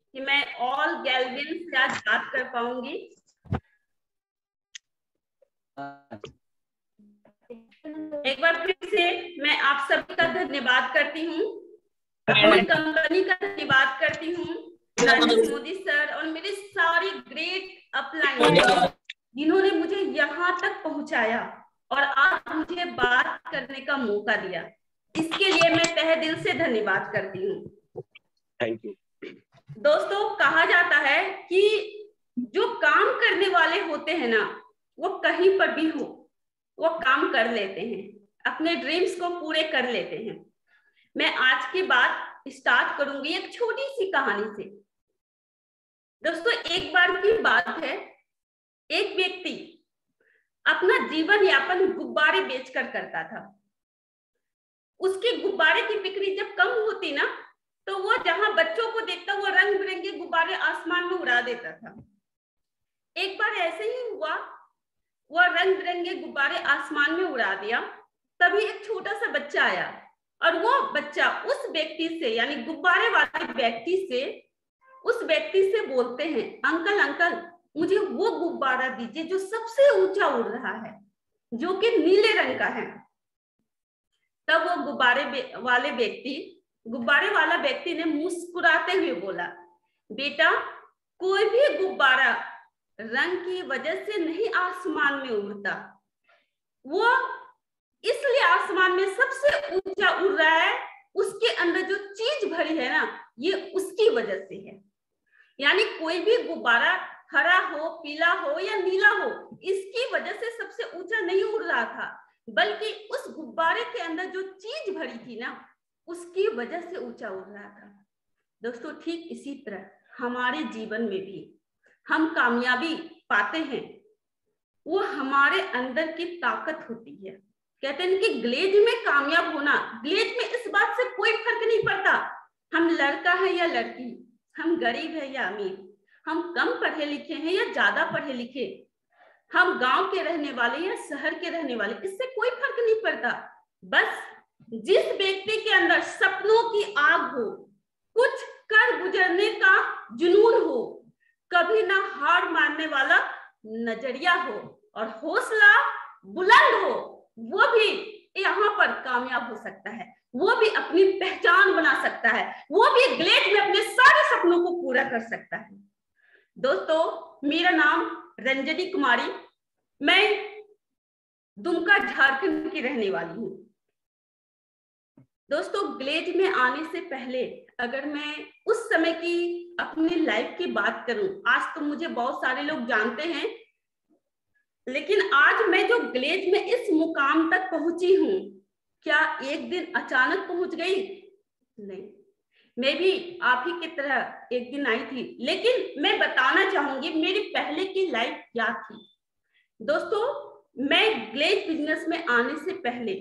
कि मैं ऑल गैल्विन से आज बात कर पाऊंगी। एक बार फिर से मैं आप सभी का धन्यवाद करती हूँ, अपनी कंपनी का धन्यवाद करती हूँ, नरेंद्र मोदी सर और मेरे सारी ग्रेट अपलाइन जिन्होंने मुझे यहाँ तक पहुंचाया और आज मुझे बात करने का मौका दिया। इसके लिए मैं तहे दिल से धन्यवाद करती हूँ। Thank you. दोस्तों, कहा जाता है कि जो काम करने वाले होते हैं ना, वो कहीं पर भी हो वो काम कर लेते हैं, अपने ड्रीम्स को पूरे कर लेते हैं। मैं आज की बात स्टार्ट करूंगी एक छोटी सी कहानी से। दोस्तों, एक बार की बात है, एक व्यक्ति अपना जीवन यापन गुब्बारे बेचकर करता था। उसके गुब्बारे की बिक्री जब कम होती ना, तो वो जहां बच्चों को देखता वो रंग बिरंगे गुब्बारे आसमान में उड़ा देता था। एक बार ऐसे ही हुआ, वो रंग बिरंगे गुब्बारे आसमान में उड़ा दिया। तभी एक छोटा सा बच्चा आया और वो बच्चा उस व्यक्ति से, यानी गुब्बारे वाले व्यक्ति से, उस व्यक्ति से बोलते हैं, अंकल अंकल मुझे वो गुब्बारा दीजिए जो सबसे ऊंचा उड़ रहा है, जो कि नीले रंग का है। तब वो गुब्बारे वाला व्यक्ति ने मुस्कुराते हुए बोला, बेटा कोई भी गुब्बारा रंग की वजह से नहीं आसमान में उड़ता, वो इसलिए आसमान में सबसे ऊंचा उड़ रहा है, उसके अंदर जो चीज भरी है ना, ये उसकी वजह से है। यानी कोई भी गुब्बारा हरा हो, पीला हो या नीला हो, इसकी वजह से सबसे ऊंचा नहीं उड़ रहा था, बल्कि उस गुब्बारे के अंदर जो चीज भरी थी ना, उसकी वजह से ऊंचा उड़ रहा था। दोस्तों, ठीक इसी तरह हमारे जीवन में भी हम कामयाबी पाते हैं, वो हमारे अंदर की ताकत होती है। कहते हैं कि ग्लेज में कामयाब होना, ग्लेज में इस बात से कोई फर्क नहीं पड़ता हम लड़का है या लड़की, हम गरीब है या अमीर, हम कम पढ़े लिखे हैं या ज्यादा पढ़े लिखे, हम गांव के रहने वाले या शहर के रहने वाले, इससे कोई फर्क नहीं पड़ता। बस जिस व्यक्ति के अंदर सपनों की आग हो, कुछ कर गुजरने का जुनून हो, कभी ना हार मानने वाला नजरिया हो और हौसला बुलंद हो, वो भी यहाँ पर कामयाब हो सकता है, वो भी अपनी पहचान बना सकता है, वो भी ग्लेज में अपने सारे सपनों को पूरा कर सकता है। दोस्तों, मेरा नाम रंजनी कुमारी, मैं दुमका झारखंड की रहने वाली हूँ। दोस्तों, ग्लेज में आने से पहले अगर मैं उस समय की अपनी लाइफ की बात करूं, आज तो मुझे बहुत सारे लोग जानते हैं, लेकिन आज मैं जो ग्लेज में इस मुकाम तक पहुंची हूं, क्या एक दिन अचानक पहुंच गई? नहीं, मैं भी आप ही की तरह एक दिन आई थी, लेकिन मैं बताना चाहूंगी मेरी पहले की लाइफ क्या थी। दोस्तों, मैं ग्लेज बिजनेस में आने से पहले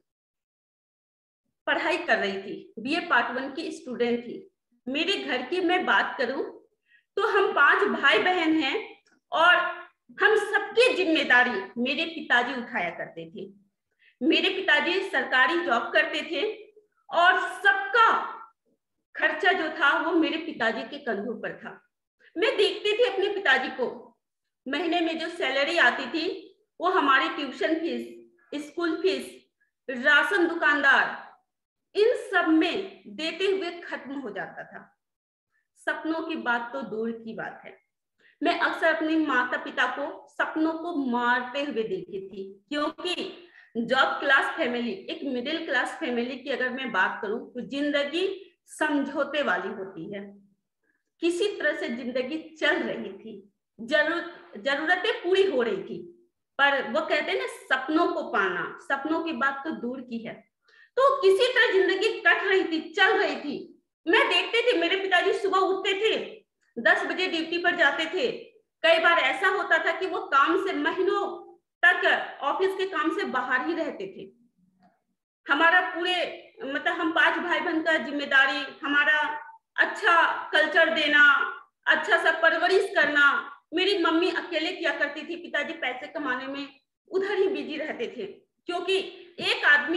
पढ़ाई कर रही थी, बीए पार्ट 1 की स्टूडेंट थी। मेरे घर की मैं बात करूं तो हम 5 भाई बहन हैं और हम सबकी जिम्मेदारी मेरे पिताजी उठाया करते थे। मेरे पिताजी सरकारी जॉब करते थे और सबका खर्चा जो था वो मेरे पिताजी के कंधों पर था। मैं देखती थी अपने पिताजी को, महीने में जो सैलरी आती थी वो हमारी tuition fees, school fees, ration दुकानदार, इन सब में देते हुए खत्म हो जाता था। सपनों की बात तो दूर की बात है, मैं अक्सर अपने माता पिता को सपनों को मारते हुए देखी थी, क्योंकि जॉब क्लास फैमिली, एक मिडिल क्लास फैमिली की अगर मैं बात करूं तो जिंदगी समझौते वाली होती है। किसी तरह से जिंदगी चल रही थी, जरूरतें पूरी हो रही थी, पर वो कहते हैं ना, सपनों को पाना, सपनों की बात तो दूर की है। तो किसी तरह जिंदगी कट रही थी, चल रही थी। मैं देखती थी मेरे पिताजी सुबह उठते थे, 10 बजे ड्यूटी पर जाते थे। कई बार ऐसा होता था कि वो काम से महीनों तक ऑफिस के काम से बाहर ही रहते थे। हमारा पूरे मतलब हम 5 भाई बहन का जिम्मेदारी, हमारा अच्छा कल्चर देना, अच्छा सा परवरिश करना, मेरी मम्मी अकेले किया करती थी। पिताजी पैसे कमाने में उधर ही बिजी रहते थे, क्योंकि एक आदमी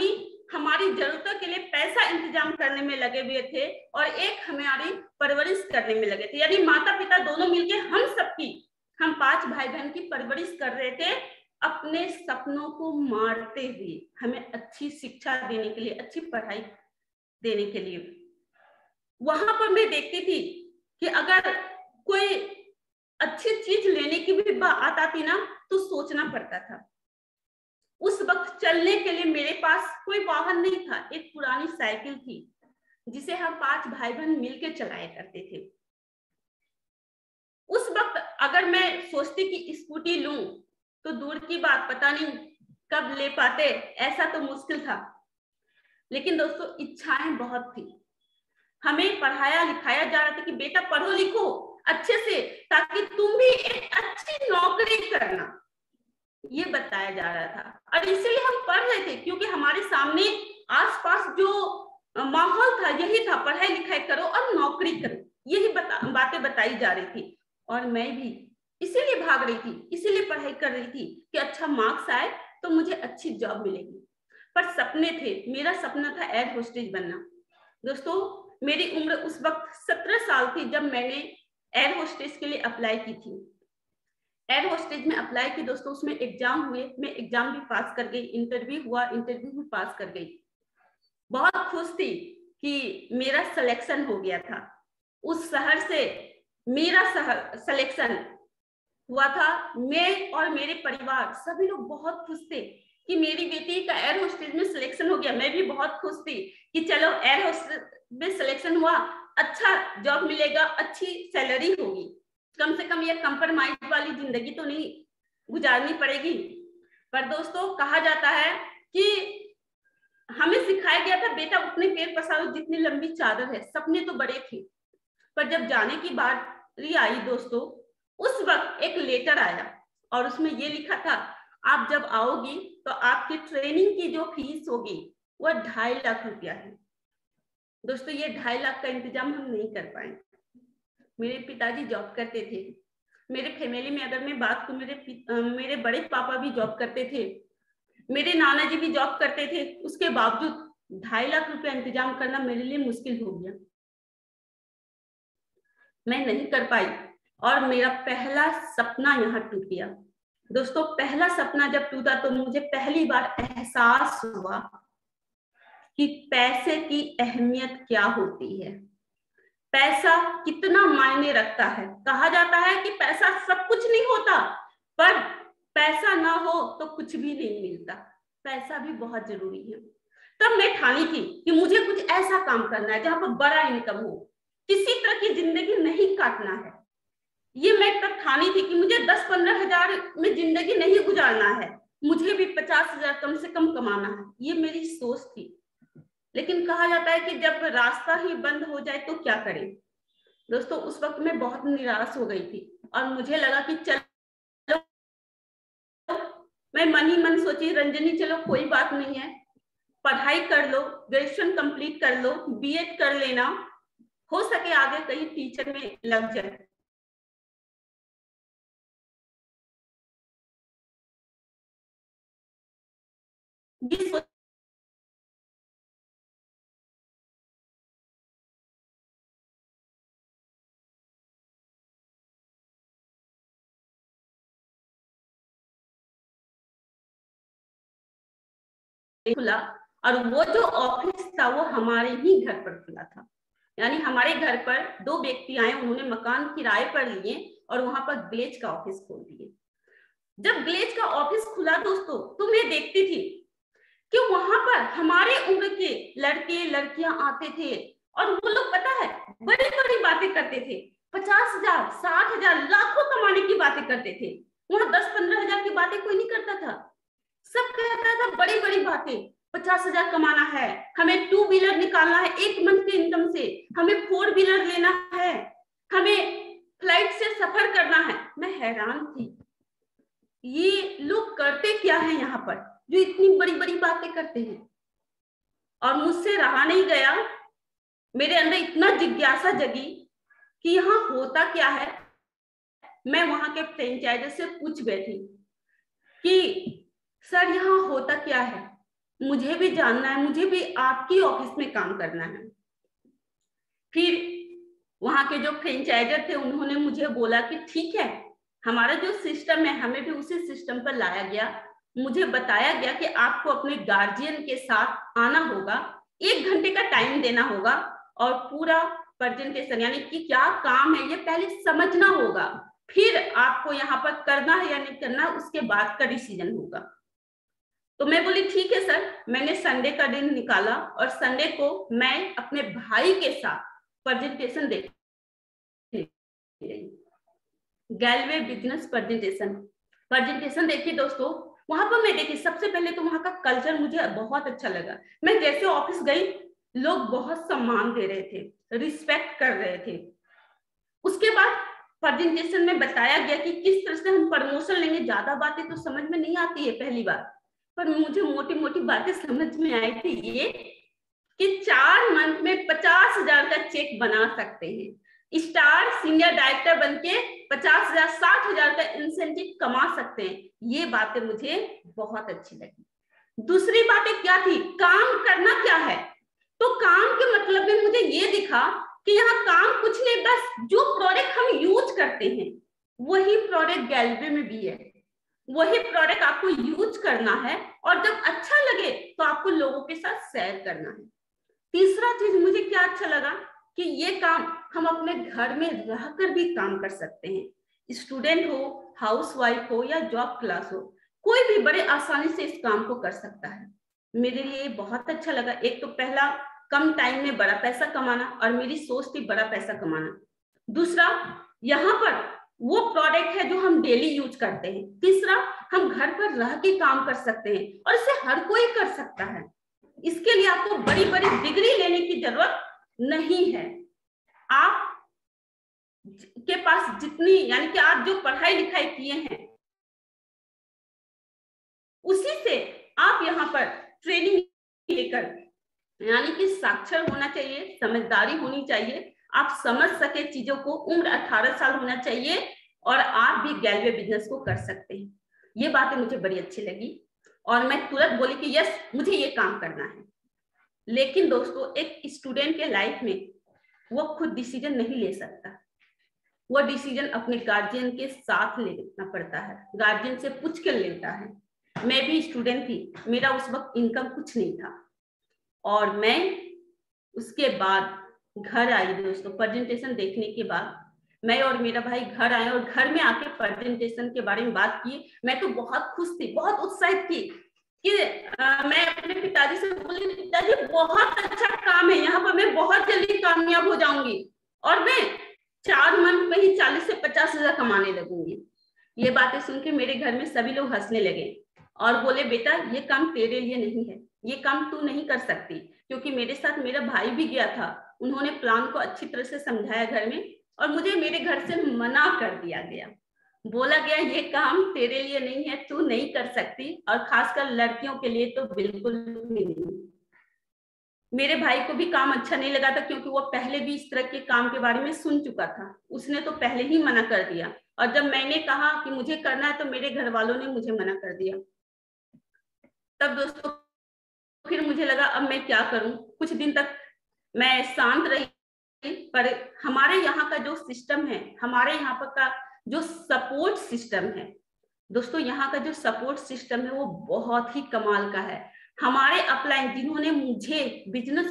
हमारी जरूरतों के लिए पैसा इंतजाम करने में लगे हुए थे और एक हमारी परवरिश करने में लगे थे। यानी माता पिता दोनों मिलके हम 5 भाई बहन की परवरिश कर रहे थे, अपने सपनों को मारते हुए, हमें अच्छी शिक्षा देने के लिए, अच्छी पढ़ाई देने के लिए। वहां पर मैं देखती थी कि अगर कोई अच्छी चीज लेने की भी बात आती ना तो सोचना पड़ता था। उस वक्त चलने के लिए मेरे पास कोई वाहन नहीं था, एक पुरानी साइकिल थी जिसे हम 5 भाई बहन मिलकर चलाया करते थे। उस वक्त अगर मैं सोचती कि स्कूटी लूं तो दूर की बात, पता नहीं कब ले पाते, ऐसा तो मुश्किल था। लेकिन दोस्तों इच्छाएं बहुत थी, हमें पढ़ाया लिखाया जा रहा था कि बेटा पढ़ो लिखो अच्छे से ताकि तुम भी एक अच्छी नौकरी करना, ये बताया जा रहा था। और इसलिए हम पढ़ रहे थे क्योंकि हमारे सामने आसपास जो माहौल था यही था, पढ़ाई लिखाई करो और नौकरी करो, यही बातें बताई जा रही थी। और मैं भी इसीलिए भाग रही थी, इसीलिए पढ़ाई कर रही थी कि अच्छा मार्क्स आए तो मुझे अच्छी जॉब मिलेगी। पर सपने थे, मेरा सपना था एयर होस्टेज बनना। दोस्तों मेरी उम्र उस वक्त 17 साल थी जब मैंने एयर होस्टेज के लिए अप्लाई की थी। एयर होस्टेज में अप्लाई की दोस्तों, उसमें एग्जाम हुए, मैं एग्जाम भी पास कर गई, इंटरव्यू हुआ, इंटरव्यू भी पास कर गई। बहुत खुश थी कि मेरा सिलेक्शन हो गया था। उस शहर से मेरा सिलेक्शन हुआ था। मैं और मेरे परिवार सभी लोग बहुत खुश थे कि मेरी बेटी का एयर होस्टेज में सिलेक्शन हो गया। मैं भी बहुत खुश थी कि चलो एयर होस्टेज में सिलेक्शन हुआ, अच्छा जॉब मिलेगा, अच्छी सैलरी होगी, कम से कम ये कंप्रोमाइज वाली जिंदगी तो नहीं गुजारनी पड़ेगी। पर दोस्तों कहा जाता है कि हमें सिखाया गया था बेटा उतने पैर पसारो जितनी लंबी चादर है। सपने तो बड़े थे, पर जब जाने की बारी आई दोस्तों, उस वक्त एक लेटर आया और उसमें ये लिखा था आप जब आओगी तो आपकी ट्रेनिंग की जो फीस होगी वह 2.5 लाख रुपया है। दोस्तों ये 2.5 लाख का इंतजाम हम नहीं कर पाए। मेरे पिताजी जॉब करते थे, मेरे फैमिली में अगर मैं बात करूं, मेरे बड़े पापा भी जॉब करते थे, मेरे नाना जी भी जॉब करते थे, उसके बावजूद 2.5 लाख रुपया इंतजाम करना मेरे लिए मुश्किल हो गया। मैं नहीं कर पाई और मेरा पहला सपना यहाँ टूट गया। दोस्तों पहला सपना जब टूटा तो मुझे पहली बार एहसास हुआ कि पैसे की अहमियत क्या होती है, पैसा कितना मायने रखता है। कहा जाता है कि पैसा सब कुछ नहीं होता, पर पैसा ना हो तो कुछ भी नहीं मिलता, पैसा भी बहुत जरूरी है। तब मैं ठानी थी कि मुझे कुछ ऐसा काम करना है जहां पर बड़ा इनकम हो, किसी तरह की जिंदगी नहीं काटना है। ये मैं तब ठानी थी कि मुझे 10-15 हजार में जिंदगी नहीं गुजारना है, मुझे भी 50 हजार कम से कम कमाना है, ये मेरी सोच थी। लेकिन कहा जाता है कि जब रास्ता ही बंद हो जाए तो क्या करें। दोस्तों उस वक्त मैं बहुत निराश हो गई थी और मुझे लगा कि चलो, मैं मन ही मन सोची रंजनी चलो कोई बात नहीं है, पढ़ाई कर लो, ग्रेजुएशन कंप्लीट कर लो, बीएड कर लेना, हो सके आगे कहीं टीचर में लग जाए। खुला और वो जो ऑफिस था वो हमारे ही घर पर खुला था। यानी हमारे घर पर 2 व्यक्ति आए, उन्होंने मकान किराए पर लिए और वहां पर ग्लेज का ऑफिस खोल दिए। जब ग्लेज का ऑफिस खुला दोस्तों तो मैं देखती थी कि वहां पर हमारे उम्र के लड़के लड़कियां आते थे और वो लोग पता है बड़ी बड़ी बातें करते थे, 50,000 60,000 लाखों कमाने की बातें करते थे। वहां 10-15 हजार की बातें कोई नहीं करता था, सब कहता था बड़ी बड़ी बातें, 50,000 कमाना है, हमें 2 व्हीलर निकालना है 1 मंथ के इनकम से, हमें 4 व्हीलर लेना है, हमें फ्लाइट से सफर करना है। मैं हैरान थी ये लोग करते क्या है यहाँ पर जो इतनी बड़ी बड़ी बातें करते हैं। और मुझसे रहा नहीं गया, मेरे अंदर इतना जिज्ञासा जगी कि यहाँ होता क्या है। मैं वहां के फ्रेंचाइजर से पूछ बैठी कि सर यहाँ होता क्या है। मुझे भी जानना है, मुझे भी आपकी ऑफिस में काम करना है। फिर वहां के जो फ्रेंचाइजर थे उन्होंने मुझे बोला कि ठीक है, हमारा जो सिस्टम है हमें भी उसी सिस्टम पर लाया गया। मुझे बताया गया कि आपको अपने गार्जियन के साथ आना होगा, 1 घंटे का टाइम देना होगा और पूरा प्रेजेंटेशन यानी कि क्या काम है ये पहले समझना होगा, फिर आपको यहाँ पर करना है या नहीं करना उसके बाद का डिसीजन होगा। तो मैं बोली ठीक है सर। मैंने संडे का दिन निकाला और संडे को मैं अपने भाई के साथ प्रेजेंटेशन दे गैलवे बिजनेस प्रेजेंटेशन देखिए दोस्तों। वहां पर मैं देखी सबसे पहले तो वहां का कल्चर मुझे बहुत अच्छा लगा। मैं जैसे ऑफिस गई, लोग बहुत सम्मान दे रहे थे, रिस्पेक्ट कर रहे थे। उसके बाद प्रेजेंटेशन में बताया गया कि किस तरह से हम प्रमोशन लेंगे। ज्यादा बातें तो समझ में नहीं आती है पहली बार, पर मुझे मोटी मोटी बातें समझ में आई थी ये कि 4 मंथ में 50,000 का चेक बना सकते हैं, स्टार सीनियर डायरेक्टर बनके 50,000 60,000 का इंसेंटिव कमा सकते हैं। ये बातें मुझे बहुत अच्छी लगी। दूसरी बातें क्या थी, काम करना क्या है। तो काम के मतलब में मुझे ये दिखा कि यहाँ काम कुछ नहीं, बस जो प्रोडक्ट हम यूज करते हैं वही प्रोडक्ट गैलवे में भी है, वही प्रोडक्ट आपको यूज करना है और जब अच्छा लगे तो आपको लोगों के साथ शेयर करना है। तीसरा चीज मुझे क्या अच्छा लगा कि ये काम हम अपने घर में रहकर भी काम कर सकते हैं। स्टूडेंट हो, हाउसवाइफ हो या जॉब क्लास हो, कोई भी बड़े आसानी से इस काम को कर सकता है। मेरे लिए बहुत अच्छा लगा। एक तो पहला, कम टाइम में बड़ा पैसा कमाना, और मेरी सोच थी बड़ा पैसा कमाना। दूसरा, यहाँ पर वो प्रोडक्ट है जो हम डेली यूज करते हैं। तीसरा, हम घर पर रह के काम कर सकते हैं और इसे हर कोई कर सकता है। इसके लिए आपको बड़ी बड़ी डिग्री लेने की जरूरत नहीं है। आप के पास जितनी यानी कि आप जो पढ़ाई लिखाई किए हैं उसी से आप यहाँ पर ट्रेनिंग लेकर, यानी कि साक्षर होना चाहिए, समझदारी होनी चाहिए, आप समझ सके चीजों को, उम्र 18 साल होना चाहिए और आप भी गैलवे बिजनेस को कर सकते हैं। ये बातें मुझे बड़ी अच्छी लगी और मैं तुरंत बोली कि यस, मुझे ये काम करना है। लेकिन दोस्तों, एक स्टूडेंट के लाइफ में वो खुद डिसीजन नहीं ले सकता, वो डिसीजन अपने गार्जियन के साथ लेना पड़ता है, गार्जियन से पूछ कर लेता है। मैं भी स्टूडेंट थी, मेरा उस वक्त इनकम कुछ नहीं था और मैं उसके बाद घर आई दोस्तों। प्रेजेंटेशन देखने के बाद मैं और मेरा भाई घर आए और घर में आके प्रेजेंटेशन के बारे में बात की। मैं तो बहुत खुश थी, बहुत उत्साहित थी कि मैं अपने पिताजी से बोली, पिताजी बहुत अच्छा काम है, यहाँ पर मैं बहुत जल्दी कामयाब हो जाऊंगी और मैं 4 मंथ में ही 40 से 50,000 कमाने लगूंगी। ये बातें सुन के मेरे घर में सभी लोग हंसने लगे और बोले, बेटा ये काम तेरे लिए नहीं है, ये काम तू नहीं कर सकती। क्योंकि मेरे साथ मेरा भाई भी गया था, उन्होंने प्लान को अच्छी तरह से समझाया घर में और मुझे मेरे घर से मना कर दिया गया। बोला गया ये काम तेरे लिए नहीं है, तू नहीं कर सकती, और खासकर लड़कियों के लिए तो बिल्कुल भी नहीं। मेरे भाई को भी काम अच्छा नहीं लगा था क्योंकि वो पहले भी इस तरह के काम के बारे में सुन चुका था, उसने तो पहले ही मना कर दिया। और जब मैंने कहा कि मुझे करना है तो मेरे घर वालों ने मुझे मना कर दिया। तब दोस्तों फिर मुझे लगा अब मैं क्या करूं। कुछ दिन तक मैं शांत रही, पर हमारे यहाँ का जो सिस्टम है, हमारे यहाँ पर का जो सपोर्ट सिस्टम है दोस्तों, यहाँ का जो सपोर्ट सिस्टम है वो बहुत ही कमाल का है। हमारे अपलाइन जिन्होंने मुझे बिजनेस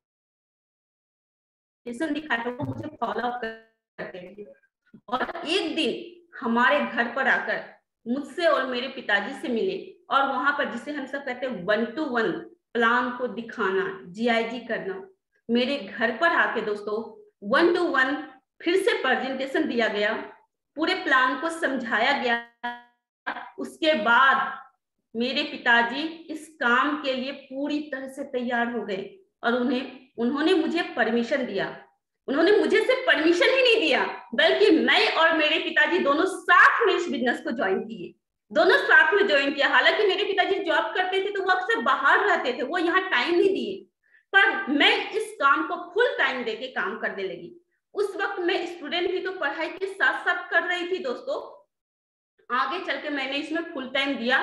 प्रेजेंटेशन दिखाया था वो मुझे फॉलो करते थे और एक दिन हमारे घर पर आकर मुझसे और मेरे पिताजी से मिले और वहां पर, जिसे हम सब कहते हैं 1-to-1 प्लान को दिखाना, GIG करना, मेरे घर पर आके दोस्तों 1-to-1 फिर से प्रेजेंटेशन दिया गया, पूरे प्लान को समझाया गया। उसके बाद मेरे पिताजी इस काम के लिए पूरी तरह से तैयार हो गए और उन्होंने मुझे परमिशन दिया। उन्होंने मुझे सिर्फ परमिशन ही नहीं दिया, बल्कि मैं और मेरे पिताजी दोनों साथ में इस बिजनेस को ज्वाइन किए, दोनों साथ में ज्वाइन किया। हालांकि मेरे पिताजी जॉब करते थे तो वो अक्सर बाहर रहते थे, वो यहाँ टाइम नहीं दिए, पर मैं इस काम को फुल टाइम देके काम करने लगी। उस वक्त मैं स्टूडेंट भी तो पढ़ाई के साथ साथ कर रही थी दोस्तों। आगे चल के मैंने इसमें फुल टाइम दिया।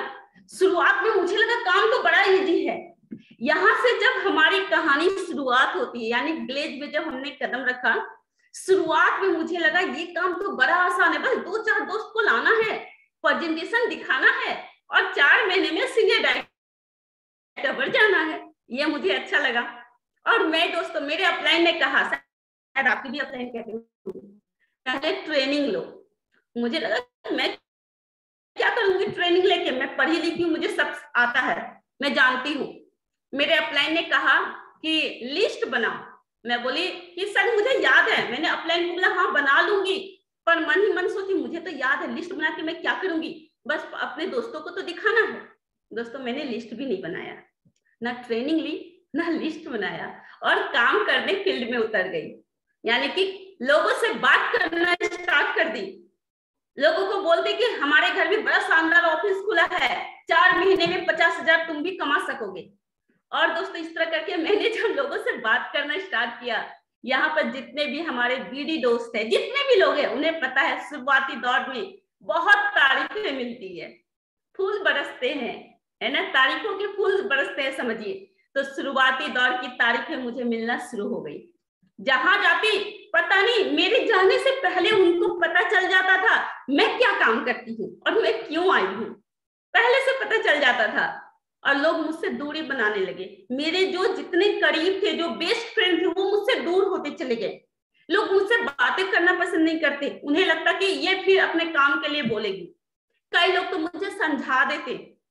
शुरुआत में मुझे लगा काम तो बड़ा इजी है। यहाँ से जब हमारी कहानी शुरुआत होती है, यानी विलेज में जब हमने कदम रखा, शुरुआत में मुझे लगा ये काम तो बड़ा आसान है, बस 2-4 दोस्त को लाना है, प्रेजेंटेशन दिखाना है और 4 महीने में सीनियर डायरेक्टर पर जाना है। ये मुझे अच्छा लगा। और मैं दोस्तों, मेरे अपलाइन ने कहा, शायद आपकी भी अपलाइन कहते हैं, पहले ट्रेनिंग लो। मुझे लगा मैं क्या करूंगी ट्रेनिंग लेके, मैं पढ़ी लिखी हूँ, मुझे सब आता है, मैं जानती हूँ। मेरे अपलाइन ने कहा कि लिस्ट बनाओ। मैं बोली कि सर मुझे याद है, मैंने अपलाइन को बोला हाँ बना लूंगी, पर मन ही मन सोची मुझे तो याद है, लिस्ट बना के मैं क्या करूंगी, बस अपने दोस्तों को तो दिखाना है। दोस्तों मैंने लिस्ट भी नहीं बनाया, ना ट्रेनिंग ली, ना लिस्ट बनाया, और काम करने फील्ड में उतर गई। यानी कि लोगों से बात करना स्टार्ट कर दी, लोगों को बोलते कि हमारे घर में बड़ा शानदार ऑफिस खुला है, 4 महीने में 50,000 तुम भी कमा सकोगे। और दोस्तों इस तरह करके मैंने जब लोगों से बात करना स्टार्ट किया, यहाँ पर जितने भी हमारे बीडी दोस्त हैं, जितने भी लोग हैं, उन्हें पता है शुरुआती दौर में बहुत तारीफें मिलती है, फूल बरसते हैं, है ना, तारीफों के फूल बरसते हैं समझिए। तो शुरुआती दौर की तारीफें मुझे मिलना शुरू हो गई। जहां जाती, पता नहीं मेरे जाने से पहले उनको पता चल जाता था मैं क्या काम करती हूँ और मैं क्यों आई हूँ, पहले से पता चल जाता था। और लोग मुझसे दूरी बनाने लगे। मेरे जो जितने करीब थे, जो बेस्ट फ्रेंड थे, वो मुझसे दूर होते चले गए। लोग मुझसे बातें करना पसंद नहीं करते, उन्हें लगता कि ये फिर अपने काम के लिए बोलेगी। कई लोग तो मुझे समझा देते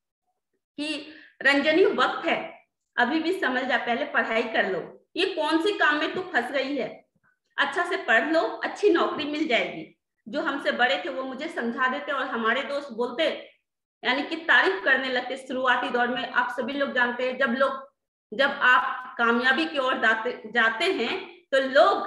कि रंजनी वक्त है, अभी भी समझ जा, पहले पढ़ाई कर लो, ये कौन सी काम में तू फंस गई है, अच्छा से पढ़ लो, अच्छी नौकरी मिल जाएगी। जो हमसे बड़े थे वो मुझे समझा देते, और हमारे दोस्त बोलते, यानी कि तारीफ करने लगते। शुरुआती दौर में आप सभी लोग जानते हैं, जब आप कामयाबी की ओर जाते हैं तो लोग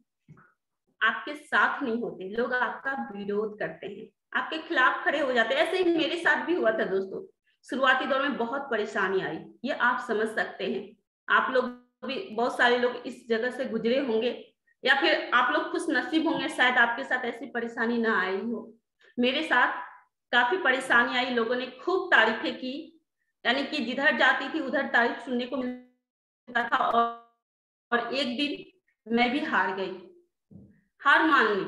आपके साथ नहीं होते, लोग आपका विरोध करते हैं, आपके खिलाफ खड़े हो जाते हैं। ऐसे ही मेरे साथ भी हुआ था दोस्तों। शुरुआती दौर में बहुत परेशानी आई, ये आप समझ सकते हैं। आप लोग भी, बहुत सारे लोग इस जगह से गुजरे होंगे, या फिर आप लोग खुश नसीब होंगे, शायद आपके साथ ऐसी परेशानी ना आई हो। मेरे साथ काफी परेशानी आई, लोगों ने खूब तारीफें की, यानी कि जिधर जाती थी उधर तारीफ सुनने को मिलता था। और एक दिन मैं भी हार गई, हार मान ली।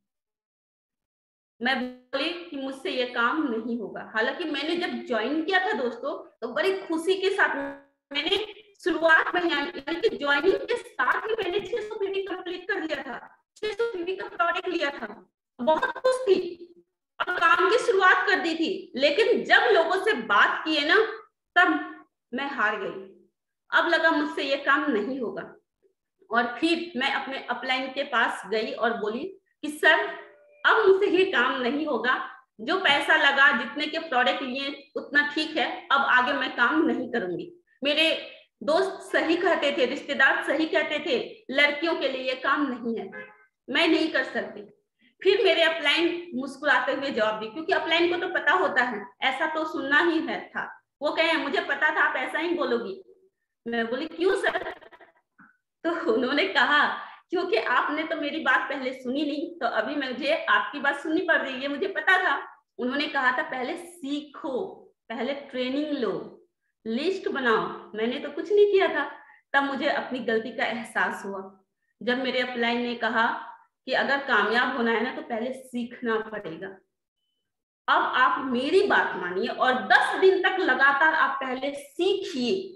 मैं बोली कि मुझसे ये काम नहीं होगा। हालांकि मैंने जब ज्वाइन किया था दोस्तों, तो बड़ी खुशी के साथ मैंने शुरुआत में, यानी कि ज्वाइनिंग के साथ ही मैंने 600 पीवी कंप्लीट कर लिया था, 600 पीवी का प्रोडक्ट लिया था, बहुत खुश थी और काम की शुरुआत कर दी थी। लेकिन जब लोगों से बात किए ना, तब मैं हार गई। अब लगा मुझसे ये काम नहीं होगा। और फिर मैं अपने अपलाइन के पास गई और बोली कि सर अब मुझसे ये काम नहीं होगा, जो पैसा लगा, जितने के प्रोडक्ट लिए उतना ठीक है, अब आगे मैं काम नहीं करूंगी। मेरे दोस्त सही कहते थे, रिश्तेदार सही कहते थे, लड़कियों के लिए ये काम नहीं है, मैं नहीं कर सकती। फिर मेरे अपलाइन मुस्कुराते हुए जवाब दी, क्योंकि अपलाइन को तो पता होता है, ऐसा तो सुनना ही है था। वो कहे मुझे पता था आप ऐसा ही बोलोगी। मैं बोली क्यों सर? तो उन्होंने कहा क्योंकि आपने तो मेरी बात पहले सुनी नहीं, तो अभी मुझे आपकी बात सुननी पड़ रही है, मुझे पता था। उन्होंने कहा था पहले सीखो, पहले ट्रेनिंग लो, लिस्ट बनाओ। मैंने तो कुछ नहीं किया था। तब मुझे अपनी गलती का एहसास हुआ, जब मेरे अपलाइन ने कहा कि अगर कामयाब होना है ना तो पहले सीखना पड़ेगा। अब आप मेरी बात मानिए और 10 दिन तक लगातार आप पहले सीखिए,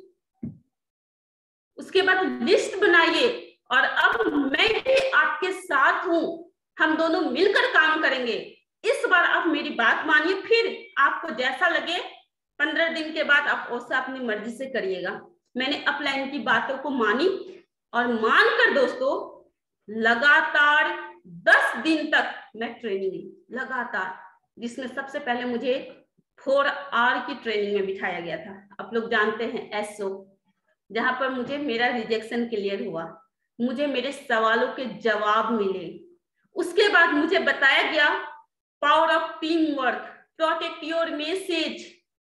उसके बाद लिस्ट बनाइए, और अब मैं भी आपके साथ हूं, हम दोनों मिलकर काम करेंगे। इस बार आप मेरी बात मानिए, फिर आपको जैसा लगे 15 दिन के बाद आप वैसा अपनी मर्जी से करिएगा। मैंने अपलाइन की बातों को मानी, और मानकर दोस्तों लगातार 10 दिन तक मैं ट्रेनिंग ली, लगातार, जिसमें सबसे पहले मुझे 4R की ट्रेनिंग में बिठाया गया था। आप लोग जानते हैं SO, जहां पर मुझे मेरा रिजेक्शन क्लियर हुआ, मुझे मेरे सवालों के जवाब मिले। उसके बाद मुझे बताया गया power of teamwork, protect your message,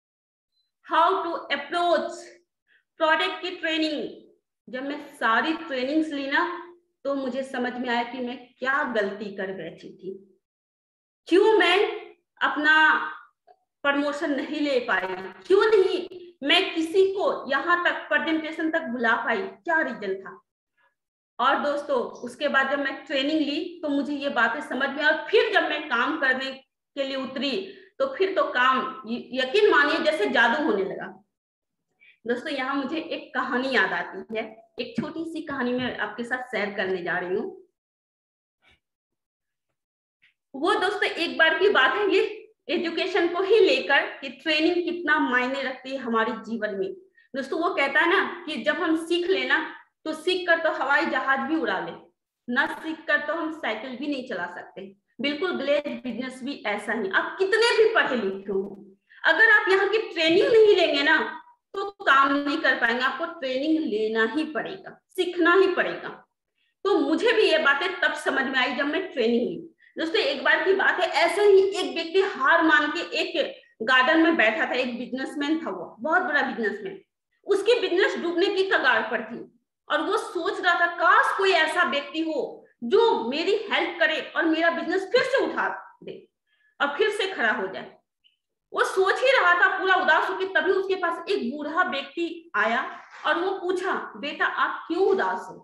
how to approach, product की ट्रेनिंग। जब मैं सारी ट्रेनिंग्स ली ना, तो मुझे समझ में आया कि मैं क्या गलती कर बैठी थी, क्यों मैं अपना प्रमोशन नहीं ले पाई, क्यों नहीं मैं किसी को यहाँ तक प्रेजेंटेशन तक बुला पाई, क्या रीजन था। और दोस्तों उसके बाद जब मैं ट्रेनिंग ली तो मुझे ये बातें समझ में, और फिर जब मैं काम करने के लिए उतरी तो फिर तो काम यकीन मानिए जैसे जादू होने लगा। दोस्तों यहाँ मुझे एक कहानी याद आती है, एक छोटी सी कहानी मैं आपके साथ शेयर करने जा रही हूँ। वो दोस्तों एक बार की बात है, ये एजुकेशन को ही लेकर कि ट्रेनिंग कितना मायने रखती है हमारे जीवन में। दोस्तों वो कहता है ना कि जब हम सीख लेना तो सीख कर तो हवाई जहाज भी उड़ा ले, ना सीख कर तो हम साइकिल भी नहीं चला सकते। बिल्कुल ग्लेज बिजनेस भी ऐसा ही, आप कितने भी पढ़े लिखे हो, अगर आप यहाँ की ट्रेनिंग नहीं लेंगे ना तो काम नहीं कर पाएंगे। आपको ट्रेनिंग लेना ही पड़ेगा, सीखना ही पड़ेगा। तो मुझे भी ये बातें तब समझ में आई जब मैं ट्रेनिंग ली। दोस्तों एक बार की बात है, ऐसे ही एक व्यक्ति हार मान के एक गार्डन में बैठा था। एक बिजनेसमैन था, वो बहुत बड़ा बिजनेसमैन, उसकी बिजनेस डूबने की कगार पर थी और वो सोच रहा था काश कोई ऐसा व्यक्ति हो जो मेरी हेल्प करे और मेरा बिजनेस फिर से उठा दे और फिर से खड़ा हो जाए। वो सोच ही रहा था पूरा उदास होकर, तभी उसके पास एक बूढ़ा व्यक्ति आया और वो पूछा, बेटा आप क्यों उदास हो।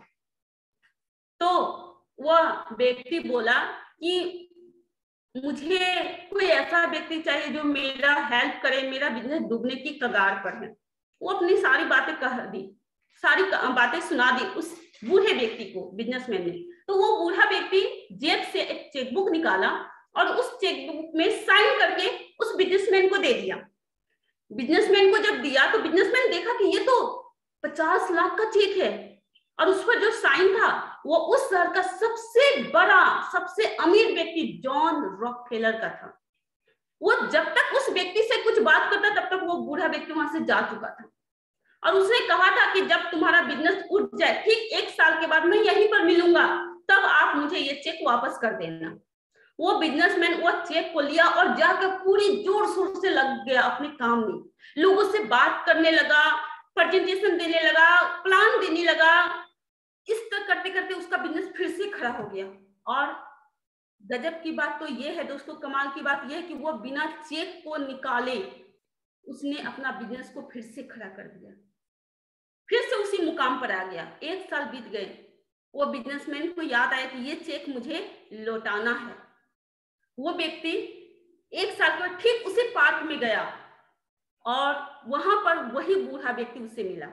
तो वह व्यक्ति बोला कि मुझे कोई ऐसा व्यक्ति चाहिए जो मेरा हेल्प करे, मेरा बिजनेस डूबने की कगार पर है। वो अपनी सारी बातें कह दी, सारी बातें सुना दी उस बूढ़े व्यक्ति को, बिजनेसमैन ने। तो वो बूढ़ा व्यक्ति जेब से एक चेकबुक निकाला और उस चेकबुक में साइन करके उस बिजनेसमैन को दे दिया। बिजनेसमैन को जब दिया तो बिजनेसमैन देखा कि ये तो 50 लाख का चेक है और उस पर जो साइन था वो उस शहर का सबसे बड़ा, सबसे अमीर व्यक्ति जॉन रॉकफेलर का था। वो जब तक उस व्यक्ति से कुछ बात करता तब तक वो बूढ़ा व्यक्ति वहां से जा चुका था और उसने कहा था कि जब तुम्हारा बिजनेस उठ जाए, ठीक 1 साल के बाद मैं यहीं पर मिलूंगा, तब आप मुझे ये चेक वापस कर देना। वो बिजनेसमैन वो चेक को लिया और जाकर पूरी जोर शोर से लग गया अपने काम में, लोगों से बात करने लगा, प्रेजेंटेशन देने लगा, प्लान देने लगा। इस तरह करते करते उसका बिजनेस फिर से खड़ा हो गया। और गजब की बात तो ये है दोस्तों, कमाल की बात ये है कि वो बिना चेक को निकाले उसने अपना बिजनेस को फिर से खड़ा कर दिया, फिर से उसी मुकाम पर आ गया। 1 साल बीत गए, वो बिजनेसमैन को याद आया कि ये चेक मुझे लौटाना है। वो व्यक्ति 1 साल बाद ठीक उसी पार्क में गया और वहां पर वही बूढ़ा व्यक्ति उससे मिला।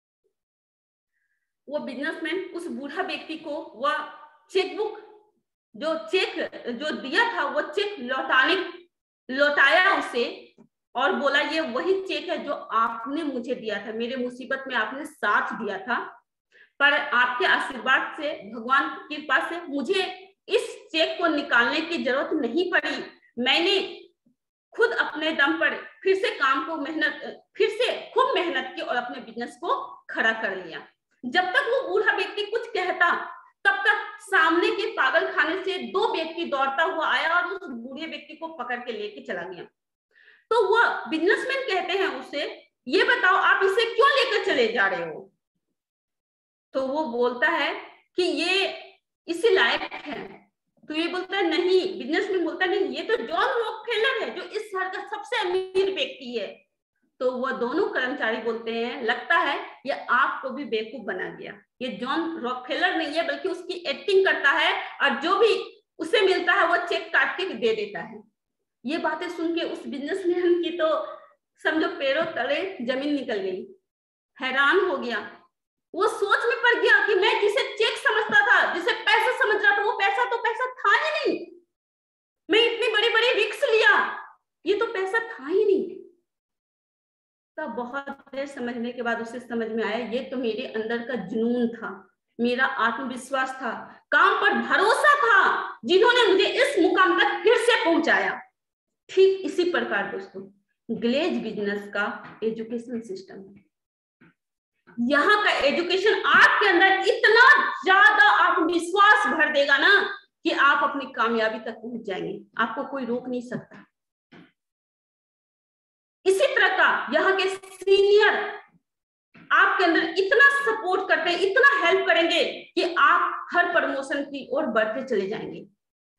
वो बिजनेसमैन उस बूढ़ा व्यक्ति को वह चेकबुक, जो चेक जो दिया था, वो चेक लौटाया उसे और बोला ये वही चेक है जो आपने मुझे दिया था, मेरे मुसीबत में आपने साथ दिया था, पर आपके आशीर्वाद से, भगवान की कृपा से मुझे इस चेक को निकालने की जरूरत नहीं पड़ी। मैंने खुद अपने दम पर फिर से काम को फिर से खूब मेहनत की और अपने बिजनेस को खड़ा कर लिया। जब तक वो बूढ़ा व्यक्ति कुछ कहता तब तक सामने के पागल खाने से 2 व्यक्ति दौड़ता हुआ आया और उस बूढ़े व्यक्ति को पकड़ के लेके चला गया। तो वो बिजनेसमैन कहते हैं उसे, ये बताओ आप इसे क्यों लेकर चले जा रहे हो। तो वो बोलता है कि ये इसी लायक है। तो ये बोलता है नहीं, बिजनेसमैन बोलता है नहीं, ये तो जॉन रॉकफेलर है जो इस शहर का सबसे अमीर व्यक्ति है। तो वह दोनों कर्मचारी बोलते हैं लगता है ये आपको भी बेवकूफ बना गया, ये जॉन रॉकफेलर नहीं है बल्कि उसकी एक्टिंग करता है और जो भी उसे मिलता है वो चेक काट के दे देता है। ये बातें सुन के उस बिजनेसमैन की तो समझो पैरों तले जमीन निकल गई, हैरान हो गया। वो सोच में पड़ गया कि मैं जिसे चेक समझता था, जिसे पैसा समझ रहा था, वो पैसा तो पैसा था ही नहीं। मैं इतनी बड़ी बड़ी रिस्क लिया, ये तो पैसा था ही नहीं। तब बहुत देर समझने के बाद उसे समझ में आया ये तो मेरे अंदर का जुनून था, मेरा आत्मविश्वास था, काम पर भरोसा था, जिन्होंने मुझे इस मुकाम तक फिर से पहुंचाया। ठीक इसी प्रकार दोस्तों ग्लेज बिजनेस का एजुकेशन सिस्टम है। यहाँ का एजुकेशन आपके अंदर इतना ज्यादा आत्मविश्वास भर देगा ना कि आप अपनी कामयाबी तक पहुंच जाएंगे, आपको कोई रोक नहीं सकता। इसी तरह का यहाँ के सीनियर आपके अंदर इतना सपोर्ट करते हैं, इतना हेल्प करेंगे कि आप हर प्रमोशन की ओर बढ़ते चले जाएंगे।